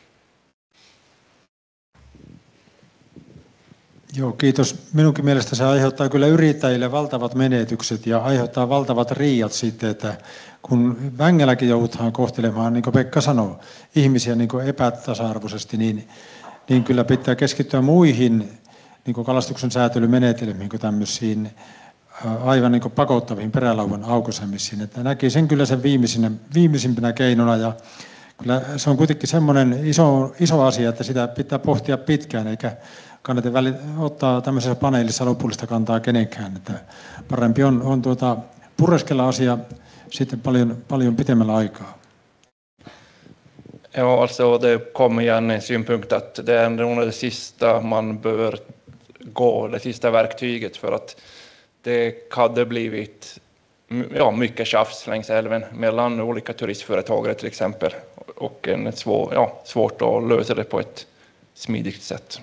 Joo, kiitos. Minunkin mielestä se aiheuttaa kyllä yrittäjille valtavat menetykset ja aiheuttaa valtavat riiat sitten, että kun Vängälläkin joudutaan kohtelemaan, niin kuin Pekka sanoo, ihmisiä niin kuin epätasa-arvoisesti, niin, niin kyllä pitää keskittyä muihin niin kuin kalastuksen säätelymenetelmiin kuin tämmöisiin aivan niin kuin pakottaviin perälauvan aukaisemisiin. Että näki sen kyllä sen viimeisimpänä keinona ja kyllä se on kuitenkin semmoinen iso, iso asia, että sitä pitää pohtia pitkään eikä kannata ottaa tämmöisessä paneelissa lopullista kantaa kenenkään. Että parempi on, on tuota, pureskella asia sitten paljon, paljon pitemmällä aikaa. Ja, alltså det kommer igen en synpunkt att det är nog det sista man bör gå, det sista verktyget för att det hade blivit ja, mycket tjafs längs älven mellan olika turistföretagare till exempel och en svår, ja, svårt att lösa det på ett smidigt sätt.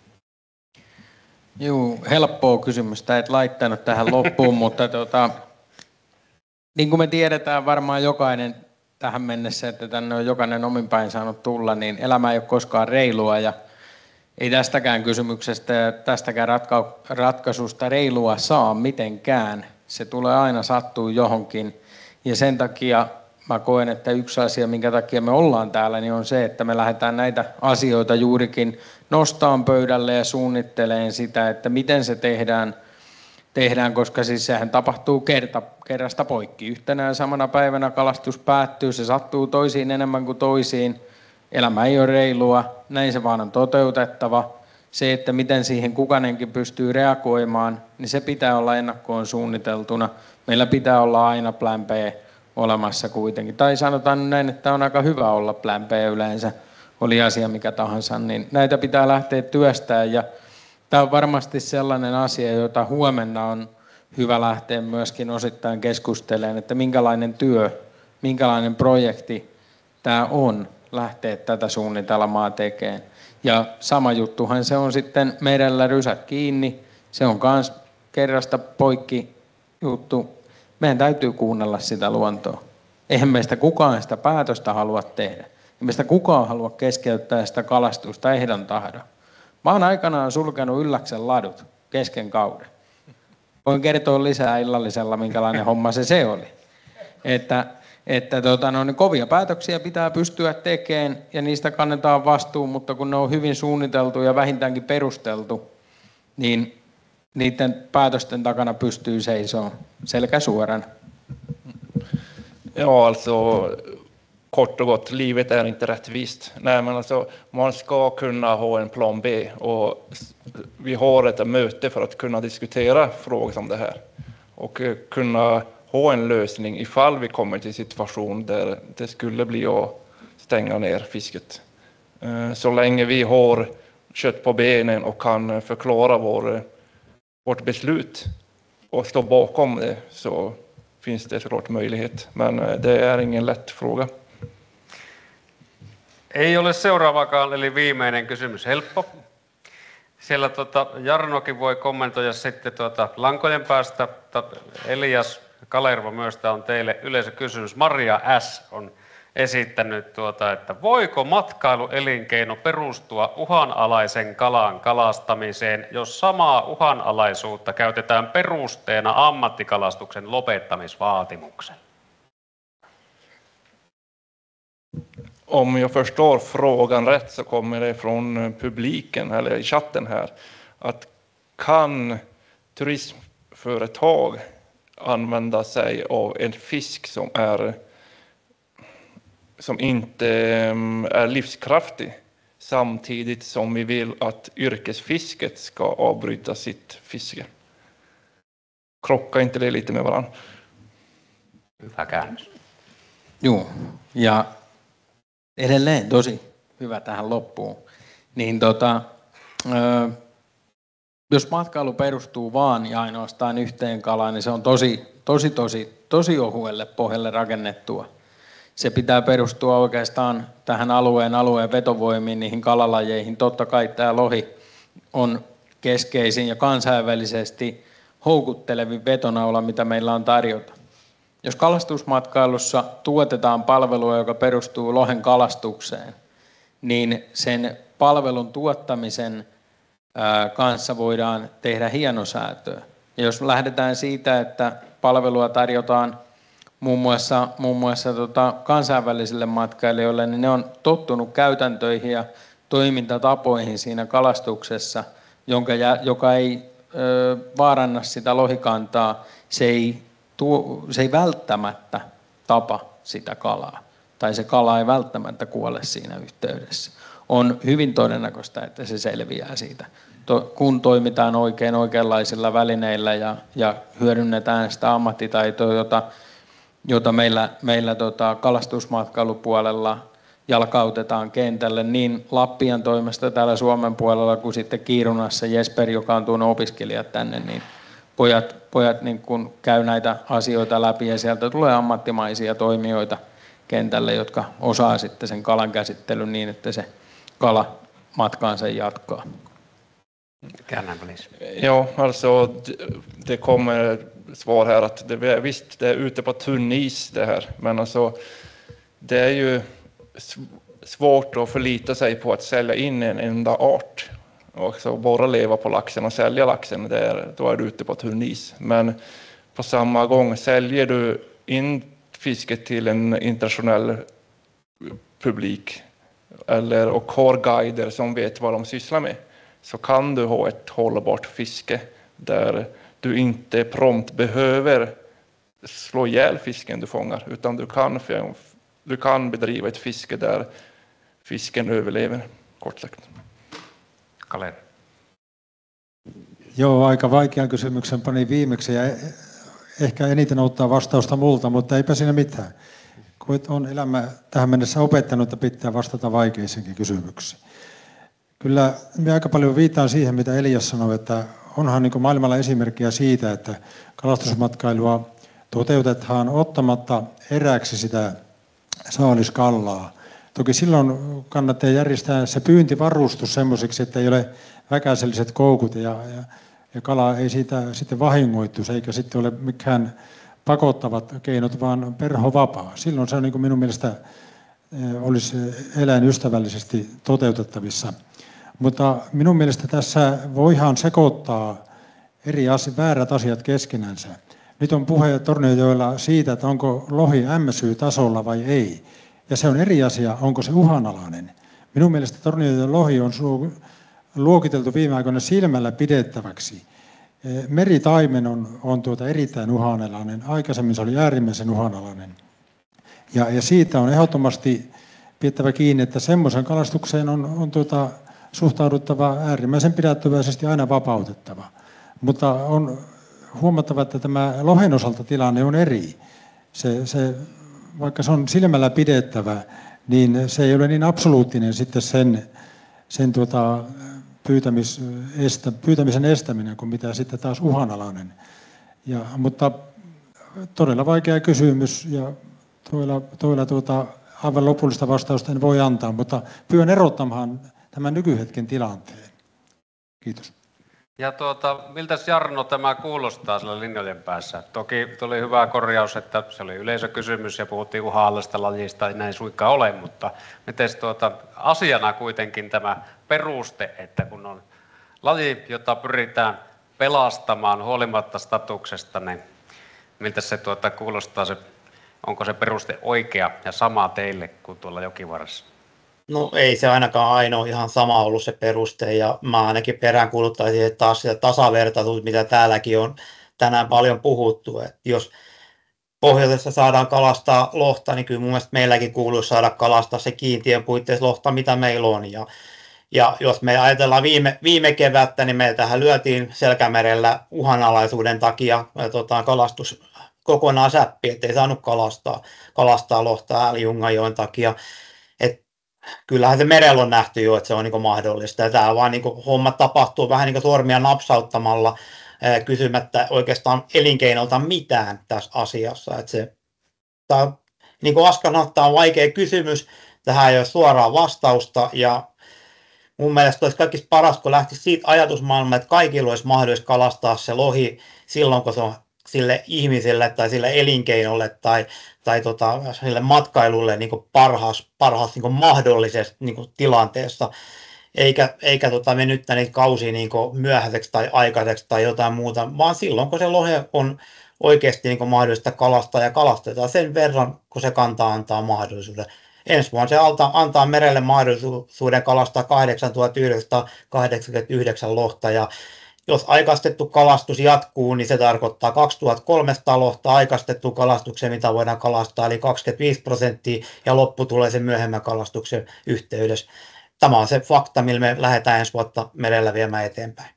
Joo, helppoa kysymystä et laittanut tähän loppuun, mutta tota, niin kuin me tiedetään varmaan jokainen tähän mennessä, että tänne on jokainen omin päin saanut tulla, niin elämä ei ole koskaan reilua ja ei tästäkään kysymyksestä ja tästäkään ratka- ratkaisusta reilua saa mitenkään. Se tulee aina sattuu johonkin ja sen takia mä koen, että yksi asia, minkä takia me ollaan täällä, niin on se, että me lähdetään näitä asioita juurikin nostaan pöydälle ja suunnitteleen sitä, että miten se tehdään, tehdään koska siis sehän tapahtuu kerta, kerrasta poikki. Yhtenä ja samana päivänä kalastus päättyy, se sattuu toisiin enemmän kuin toisiin. Elämä ei ole reilua, näin se vaan on toteutettava. Se, että miten siihen kukainenkin pystyy reagoimaan, niin se pitää olla ennakkoon suunniteltuna. Meillä pitää olla aina plan B olemassa kuitenkin. Tai sanotaan näin, että on aika hyvä olla plan B yleensä, oli asia mikä tahansa, niin näitä pitää lähteä työstämään. Ja tämä on varmasti sellainen asia, jota huomenna on hyvä lähteä myöskin osittain keskustelemaan, että minkälainen työ, minkälainen projekti tämä on lähteä tätä suunnitelmaa tekemään. Ja sama juttuhan se on sitten merellä rysät kiinni, se on myös kerrasta poikki juttu. Meidän täytyy kuunnella sitä luontoa. Eihän meistä kukaan sitä päätöstä halua tehdä. Ei meistä kukaan halua keskeyttää sitä kalastusta ehdon tahdon. Mä oon aikanaan sulkenut Ylläksen ladut kesken kauden. Voin kertoa lisää illallisella, minkälainen homma se se oli. Että, että tota, no, niin kovia päätöksiä pitää pystyä tekemään ja niistä kannetaan vastuu, mutta kun ne on hyvin suunniteltu ja vähintäänkin perusteltu, niin niiden päätösten takana pystyy seisomaan selkä suorana. Ja, alltså kort och gott, livet är inte rättvist. Nej, men alltså man ska kunna ha en plan B och vi har ett möte för att kunna diskutera frågor som det här och kunna ha en lösning ifall vi kommer till en situation där det skulle bli att stänga ner fisket. Så länge vi har kött på benen och kan förklara vår vårt beslut och stå bakom det så finns det såklart möjlighet, men det är ingen lätt fråga. Ei ole seuraavakaan, eli viimeinen kysymys helppo. Siellä tuota, Jarnokin voi kommentoida sitten tuota, lankojen päästä. Elias Kalervo myös, tämä on teille yleisökysymys. Maria S. on esittänyt, tuota, että voiko matkailuelinkeino perustua uhanalaisen kalan kalastamiseen, jos samaa uhanalaisuutta käytetään perusteena ammattikalastuksen lopettamisvaatimuksen? Om jag förstår frågan rätt så kommer det från publiken eller i chatten här. Att kan turismföretag använda sig av en fisk som är som inte är livskraftig samtidigt som vi vill att yrkesfisket ska avbryta sitt fiske? Krockar inte det lite med varandra? Hyvä käännös. Joo, ja edelleen tosi hyvä tähän loppuun. Niin tota, ö, jos matkailu perustuu vaan ja ainoastaan yhteen kalaan, niin se on tosi, tosi, tosi, tosi ohuelle pohjalle rakennettua. Se pitää perustua oikeastaan tähän alueen alueen vetovoimiin, niihin kalalajeihin. Totta kai tämä lohi on keskeisin ja kansainvälisesti houkuttelevin vetonaula, mitä meillä on tarjota. Jos kalastusmatkailussa tuotetaan palvelua, joka perustuu lohen kalastukseen, niin sen palvelun tuottamisen kanssa voidaan tehdä hienosäätöä. Ja jos lähdetään siitä, että palvelua tarjotaan muun muassa, muun muassa tota kansainvälisille matkailijoille, niin ne on tottunut käytäntöihin ja toimintatapoihin siinä kalastuksessa, jonka, joka ei ö, vaaranna sitä lohikantaa. Se ei, tuo, se ei välttämättä tapa sitä kalaa, tai se kala ei välttämättä kuole siinä yhteydessä. On hyvin todennäköistä, että se selviää siitä, to, kun toimitaan oikein oikeanlaisilla välineillä ja, ja hyödynnetään sitä ammattitaitoa, jota jota meillä, meillä tota kalastusmatkailupuolella jalkautetaan kentälle niin Lappian toimesta täällä Suomen puolella kuin sitten Kiirunassa Jesper, joka on tuonut opiskelijat tänne, niin pojat, pojat niin kun käy näitä asioita läpi ja sieltä tulee ammattimaisia toimijoita kentälle, jotka osaa sitten sen kalan käsittelyn niin, että se kala matkaansa jatkaa. Ja, alltså det kommer svar här att det, visst, det är ute på tunn is det här, men alltså det är ju svårt att förlita sig på att sälja in en enda art och så bara leva på laxen och sälja laxen, det är, då är du ute på tunn is. Men på samma gång säljer du in fisket till en internationell publik eller och har guider som vet vad de sysslar med, så kan du ha ett hållbart fiske där du inte prompt behöver slå ihjäl fisken du fångar, utan du kan, du kan bedriva ett fiske där fisken överlever, kort sagt. Kalle. Joo, aika vaikean kysymyksen pani viimeksi ja ehkä eniten ottaa vastausta multa, mutta eipä siinä mitään. Kun on elämä tähän mennessä opettanut, että pitää vastata vaikeisiinkin kysymyksiin. Kyllä minä aika paljon viittaan siihen, mitä Elias sanoi, että onhan niin kuin maailmalla esimerkkiä siitä, että kalastusmatkailua toteutetaan ottamatta eräksi sitä saaliskallaa. Toki silloin kannattaa järjestää se pyyntivarustus semmoiseksi, että ei ole väkäiselliset koukut ja, ja, ja kala ei siitä sitten vahingoittuisi, eikä sitten ole mikään pakottavat keinot, vaan perhovapaa. Silloin se on niin kuin minun mielestä olisi eläinystävällisesti toteutettavissa. Mutta minun mielestä tässä voidaan sekoittaa eri asi- väärät asiat keskenänsä. Nyt on puhe Tornionjoella siitä, että onko lohi M S Y-tasolla vai ei. Ja se on eri asia, onko se uhanalainen. Minun mielestä Tornionjoen lohi on luokiteltu viime aikoina silmällä pidettäväksi. Meritaimen on, on tuota erittäin uhanalainen. Aikaisemmin se oli äärimmäisen uhanalainen. Ja, ja siitä on ehdottomasti pidettävä kiinni, että semmoisen kalastukseen on, on tuota, suhtauduttava äärimmäisen pidättyväisesti aina vapautettava. Mutta on huomattava, että tämä lohen osalta tilanne on eri. Se, se, vaikka se on silmällä pidettävä, niin se ei ole niin absoluuttinen sitten sen, sen tuota, pyytämis, estä, pyytämisen estäminen kuin mitä sitten taas uhanalainen. Ja, mutta todella vaikea kysymys ja toilla, toilla tuota, aivan lopullista vastausta en voi antaa, mutta pyydän erottamaan tämän nykyhetken tilanteen. Kiitos. Ja tuota, miltäs Jarno tämä kuulostaa sillä linjojen päässä? Toki tuli hyvä korjaus, että se oli yleisökysymys ja puhuttiin uhanalaisesta lajista, ei näin suinkaan ole, mutta miten tuota, asiana kuitenkin tämä peruste, että kun on laji, jota pyritään pelastamaan huolimatta statuksesta, niin miltä se tuota, kuulostaa, se, onko se peruste oikea ja sama teille kuin tuolla Jokivarressa? No ei se ainakaan ainoa ihan sama ollut se peruste, ja mä ainakin peräänkuuluttaisin, että taas sitä tasavertaisuutta, mitä täälläkin on tänään paljon puhuttu, että jos pohjoisessa saadaan kalastaa lohta, niin kyllä mun mielestä meilläkin kuuluisi saada kalastaa se kiintiön puitteissa lohta, mitä meillä on, ja, ja jos me ajatellaan viime, viime kevättä, niin meiltähän lyötiin Selkämerellä uhanalaisuuden takia ja, tota, kalastus kokonaan säppi, ettei saanut kalastaa, kalastaa lohta Ääljungajoen takia, et kyllähän se merellä on nähty jo, että se on niin mahdollista. Ja tämä vaan niin homma tapahtuu vähän niin sormia napsauttamalla, ää, kysymättä oikeastaan elinkeinolta mitään tässä asiassa. Että se, tämä, niin kuin Aska sanoi, on vaikea kysymys. Tähän ei ole suoraa vastausta. Ja mun mielestä olisi kaikista paras, kun lähtisi siitä ajatusmaailmaa, että kaikilla olisi mahdollista kalastaa se lohi silloin, kun se on sille ihmiselle tai sille elinkeinolle tai, tai tota, sille matkailulle niin kuin parhaassa, parhaassa niin kuin mahdollisessa niin kuin tilanteessa, eikä, eikä tota, venyttä niitä kausia niin kuin myöhäiseksi tai aikaiseksi tai jotain muuta, vaan silloin, kun se lohe on oikeasti niin kuin mahdollista kalastaa ja kalastetaan sen verran, kun se kantaa antaa mahdollisuuden. Ensi vuonna se antaa, antaa merelle mahdollisuuden kalastaa kahdeksantuhatta yhdeksänsataakahdeksankymmentäyhdeksän lohta, ja jos aikaistettu kalastus jatkuu, niin se tarkoittaa kaksituhattakolmesataa lohta aikaistettu kalastuksen, mitä voidaan kalastaa, eli kaksikymmentäviisi prosenttia, ja loppu tulee sen myöhemmän kalastuksen yhteydessä. Tämä on se fakta, millä me lähdetään ensi vuotta merellä viemään eteenpäin.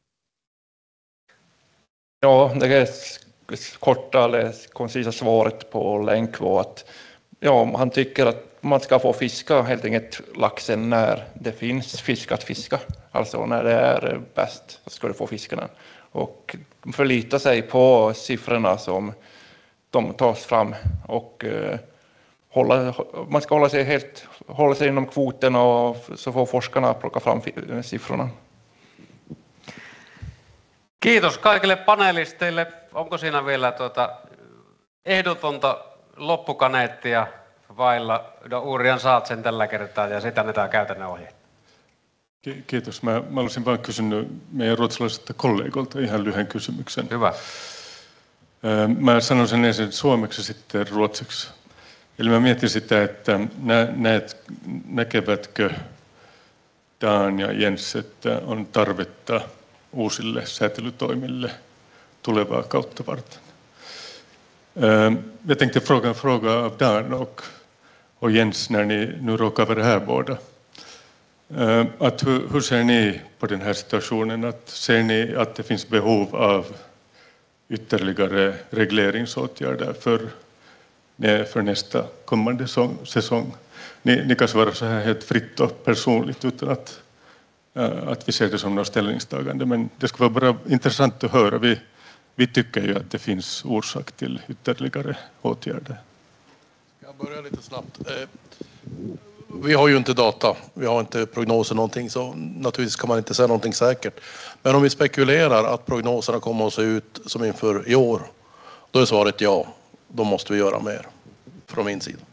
Ja, det är korta eller koncisa svaret på Länk var att ja, han tycker att man ska få fiska helt enkelt laxen när det finns fisk att fiska. Alltså när det är bäst så ska du få fiskarna. Och förlita sig på siffrorna som de tas fram. Och eh, hålla, man ska hålla sig, helt, hålla sig inom kvoten och så får forskarna plocka fram siffrorna. Kiitos kaikille panelisteille. Onko siinä vielä tuota ehdotonta loppukaneettia vailla? No, Uurian saat sen tällä kertaa ja sitä annetaan käytännön ohjeet. Kiitos. Mä, mä olisin vain kysynyt meidän ruotsalaisilta kollegolta ihan lyhyen kysymyksen. Hyvä. Mä sanon sen ensin suomeksi sitten ruotsiksi. Eli mä mietin sitä, että nä, näet, näkevätkö Dan ja Jens, että on tarvetta uusille säätelytoimille tulevaa kautta varten. Jag tänkte fråga en fråga av Dan och, och Jens när ni nu råkar vara här båda. Att hur, hur ser ni på den här situationen? Att ser ni att det finns behov av ytterligare regleringsåtgärder för, för nästa kommande säsong? Ni, ni kan svara så här helt fritt och personligt utan att, att vi ser det som något ställningstagande. Men det skulle vara bara intressant att höra. Vi, vi tycker ju att det finns orsak till ytterligare åtgärder. Jag börjar lite snabbt. Vi har ju inte data, vi har inte prognoser någonting, så naturligtvis kan man inte säga någonting säkert. Men om vi spekulerar att prognoserna kommer att se ut som inför i år, då är svaret ja. Då måste vi göra mer från min sida.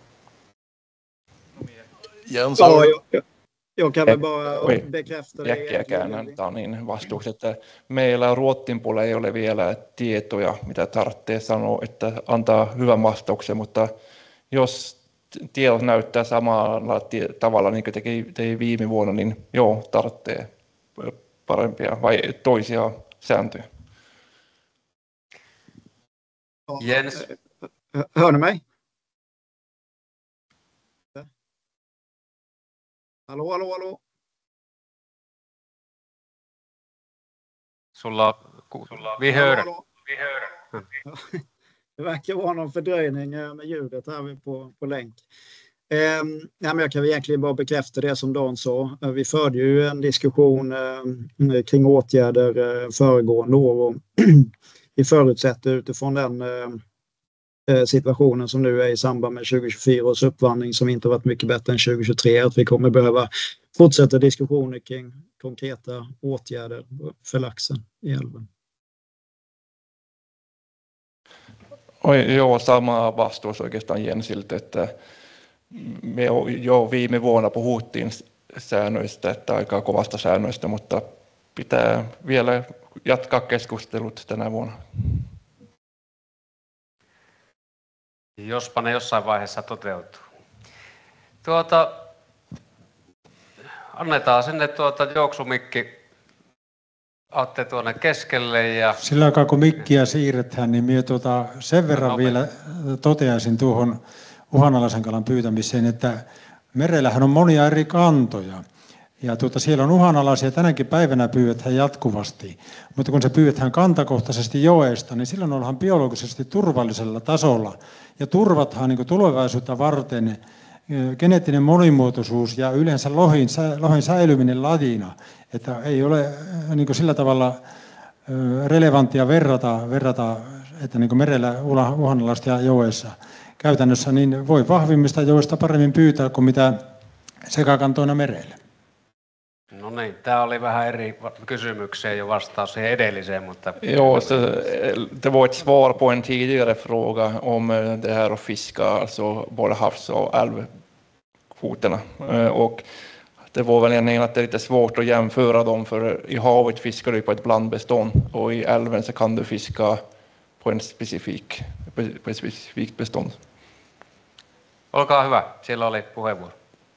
Jens, ja, jag, jag kan väl bara Oi. bekräfta det. Jäkkiä käännän Danin vastaukset, että meillä Ruotsin puolella ei ole vielä tietoja, mitä tarvitsee sanoa, että antaa hyvän vastauksen, mutta jos tiedot näyttää samalla tavalla niin kuin teki, teki viime vuonna, niin joo, tarvitsee parempia vai toisia sääntöjä. Jens. Hör ni mig? Hallå, hallå, hallå. Sulla, sulla vi hör. Vi hör. Det verkar vara någon fördröjning med ljudet här på, på länk. Eh, ja, men jag kan egentligen bara bekräfta det som Dan sa. Vi förde ju en diskussion eh, kring åtgärder eh, föregående år. Och vi förutsätter utifrån den eh, situationen som nu är i samband med tjugo tjugofyra års uppvandring som inte varit mycket bättre än tjugo tjugotre att vi kommer behöva fortsätter diskussioner kring konkreta åtgärder för laxen i älven. Oi, joo, sama vastaus oikeastaan Jensiltä, että me jo viime vuonna puhuttiin säännöistä, että aika kovasta säännöistä, mutta pitää vielä jatkaa keskustelut tänä vuonna. Jospa ne jossain vaiheessa toteutuu. Tuota, annetaan sinne tuota juoksumikki Atte tuonne keskelle. Ja... Sillä aikaa kun mikkiä siirretään, niin minä tuota, sen verran no, vielä toteaisin tuohon uhanalaisen kalan pyytämiseen, että merellähän on monia eri kantoja. Ja tuota, siellä on uhanalaisia, tänäkin päivänä pyydetään jatkuvasti. Mutta kun se pyydetään kantakohtaisesti joesta, niin silloin ollaan biologisesti turvallisella tasolla. Ja turvataan niin kuin tulevaisuutta varten geneettinen monimuotoisuus ja yleensä lohin, lohen säilyminen lajina. Että ei ole niin kuin sillä tavalla relevanttia verrata, verrata että niin kuin merellä uhanalaista ja joessa. Käytännössä niin voi vahvimmista joista paremmin pyytää kuin mitä sekakantoina merellä. No niin, tämä oli vähän eri kysymykseen jo vastaus siihen edelliseen, mutta... Ja, så, det var ett svar på en tidigare fråga om det här att fiska, alltså både havs- och älvkvoterna. Och det var väl egentligen att det är lite svårt att jämföra dem, för i havet fiskar du på ett blandbestånd och i älven så kan du fiska på en specifik, på ett specifikt bestånd. Olkaa hyvä, siellä oli puheenvuoro.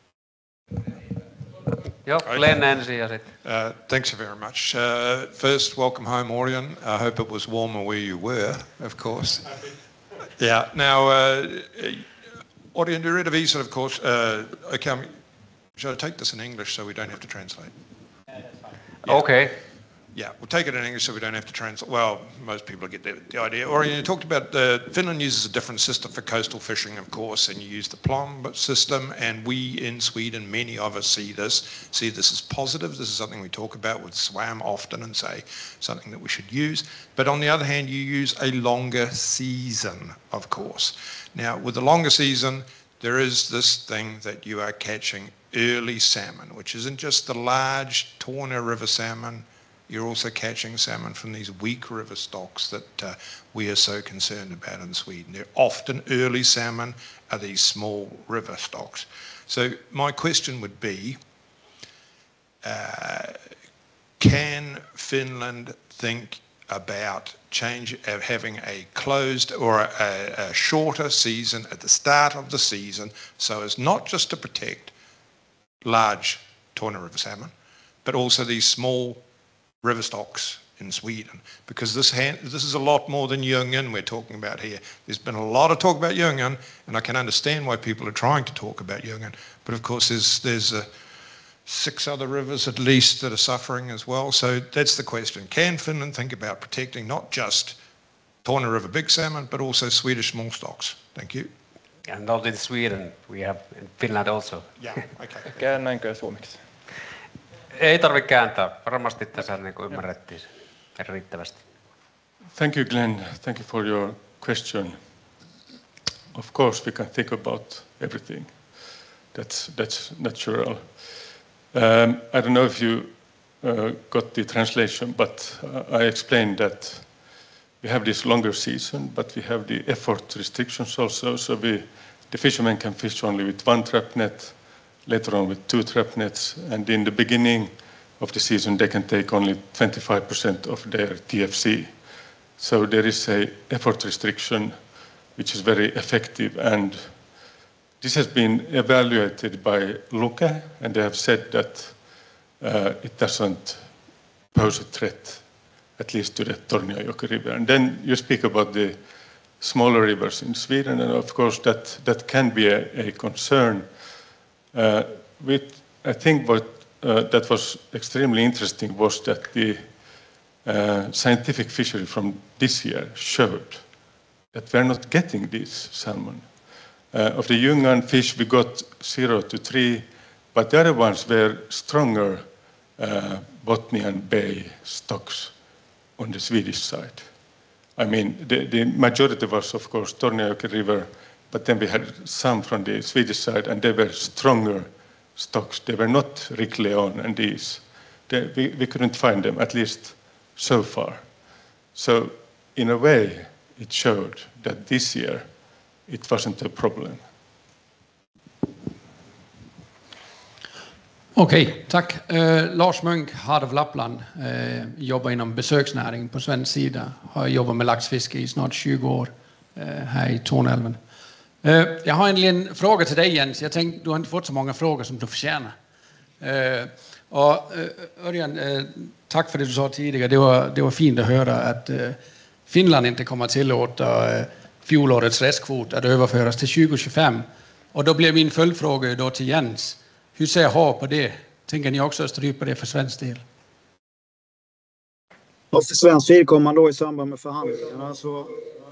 Joo, Glenn ensin ja sitten. Uh, thanks very much. Uh, first, welcome home, Orion. I hope it was warmer where you were, of course. Yeah. Now, uh, Orion, you're Eredivisie, of course. Uh, okay, should I take this in English so we don't have to translate? Yeah. Okay. Yeah, we'll take it in English so we don't have to translate. Well, most people get the, the idea. Orion, you talked about uh, Finland uses a different system for coastal fishing, of course, and you use the plomb system. And we in Sweden, many of us see this, see this as positive. This is something we talk about with SWAM often and say something that we should use. But on the other hand, you use a longer season, of course. Now, with the longer season, there is this thing that you are catching early salmon, which isn't just the large Torne River salmon. You're also catching salmon from these weak river stocks that uh, we are so concerned about in Sweden. They're often early salmon are these small river stocks. So my question would be, uh, can Finland think about change of having a closed or a, a shorter season at the start of the season, so as not just to protect large Torne River salmon, but also these small river stocks in Sweden, because this hand, this is a lot more than Ljungen we're talking about here. There's been a lot of talk about Ljungen, and I can understand why people are trying to talk about Ljungen, but of course there's there's uh, six other rivers at least that are suffering as well. So that's the question. Can Finland think about protecting not just Torne River big salmon, but also Swedish small stocks? Thank you. And not in Sweden, we have in Finland also. Yeah, okay. Käännänkö suomeksi? Ei tarvitse kääntää. Varmasti tässä niin kuin ymmärrettiin riittävästi. Thank you, Glenn. Thank you for your question. Of course, we can think about everything. That's that's natural. Um, I don't know if you uh, got the translation, but uh, I explained that we have this longer season, but we have the effort restrictions also. So we, the fishermen can fish only with one trap net, later on with two trap nets, and in the beginning of the season they can take only twenty-five percent of their T F C. So there is a effort restriction which is very effective, and this has been evaluated by Luke, and they have said that uh, it doesn't pose a threat, at least to the Torniojoki River. And then you speak about the smaller rivers in Sweden, and of course that, that can be a, a concern. Uh, with, I think what uh, that was extremely interesting was that the uh, scientific fishery from this year showed that we're not getting these salmon. Uh, of the Ljungan fish we got zero to three, but the other ones were stronger uh, Botnian Bay stocks on the Swedish side. I mean, the, the majority was of course Torniojoki River, but then we had some from the Swedish side, and they were stronger stocks, they were not Rick Leon and these. They, we, we couldn't find them, at least so far. So in a way, it showed that this year it wasn't a problem. Okej, okay, tack. Uh, Lars Munk, Heart of Lappland, uh, jobbar inom besöksnäringen på svensk sida. Har jobbat med laxfiske i snart tjugo år uh, här i Tornälven. Uh, jag har en liten fråga till dig, Jens. Jag tänkte, du har inte fått så många frågor som du förtjänar. Uh, och, uh, Örjan, uh, tack för det du sa tidigare. Det var, det var fint att höra att uh, Finland inte kommer att tillåta uh, fjolårets restkvot att överföras till tjugo tjugofem. Och då blev min följdfråga då till Jens. Hur ser jag ha på det? Tänker ni också strypa det för svensk del? Och för svensk vidkommande då i samband med förhandlingarna så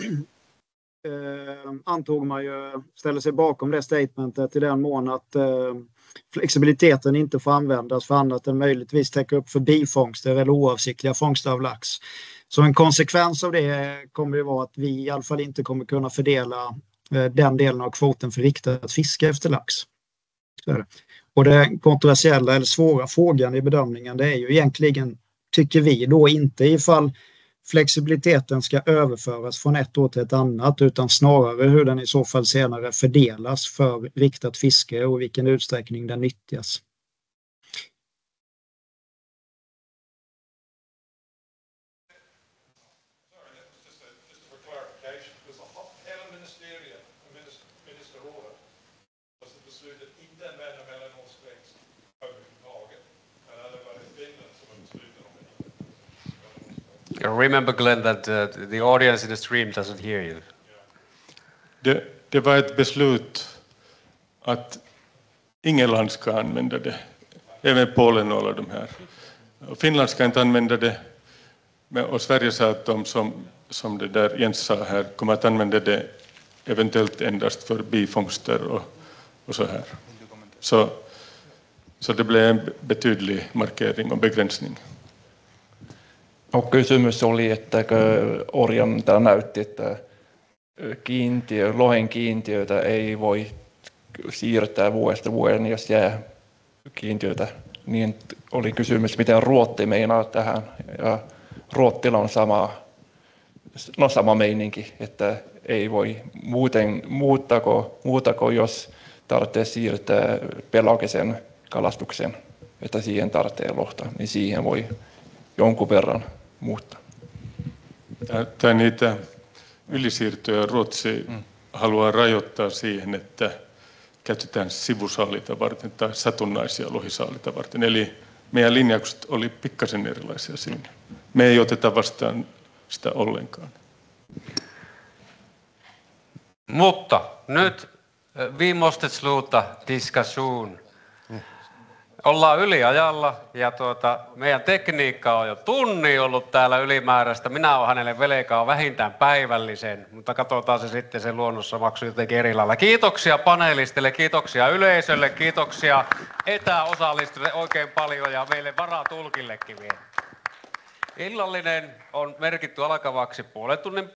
eh, antog man ju, ställer sig bakom det statementet i den mån att eh, flexibiliteten inte får användas för annat än möjligtvis täcka upp för bifångster eller oavsiktliga fångster av lax. Så en konsekvens av det kommer ju vara att vi i alla fall inte kommer kunna fördela eh, den delen av kvoten för riktat fiske efter lax. Så är det. Och det kontroversiella eller svåra frågan i bedömningen, det är ju egentligen, tycker vi då, inte ifall flexibiliteten ska överföras från ett år till ett annat, utan snarare hur den i så fall senare fördelas för riktat fiske och vilken utsträckning den nyttjas. Remember, Glenn, that uh, the audience in the stream doesn't hear you. Det, det var ett beslut att ingen land ska använda det. Även Polen och alla de här. Och Finland ska inte använda det. Men, och Sverige sa att de som, som det där Jens sa här kommer att använda det eventuellt endast för bifångster och, och så här. Så, så det blev en betydlig markering och begränsning. Och kysymys oli, että Orjan täällä näytti, että kiintiö, lohen kiintiöitä ei voi siirtää vuodesta vuoden, jos jää kiintiöitä. Niin oli kysymys, miten Ruotti meinaa tähän. Ja Ruottilla on sama, no sama meininki, että ei voi muuten muuttako, muutako, jos tarvitsee siirtää pelagisen kalastuksen, että siihen tarvitsee lohta, niin siihen voi jonkun verran muuttaa. Tämä niitä ylisiirtoja Ruotsi mm. haluaa rajoittaa siihen, että käytetään sivusaalita varten tai satunnaisia lohisaalita varten. Eli meidän linjaukset oli pikkasen erilaisia siinä. Me ei oteta vastaan sitä ollenkaan. Mutta nyt vi måste sluta diskussion. Ollaan yliajalla ja tuota, meidän tekniikka on jo tunni ollut täällä ylimääräistä. Minä olen hänelle velkaa vähintään päivällisen, mutta katsotaan se sitten se luonnossa maksu jotenkin eri lailla. Kiitoksia panelistille, kiitoksia yleisölle, kiitoksia etäosallistujille oikein paljon ja meille varatulkillekin vielä. Illallinen on merkitty alkavaksi puolen tunnin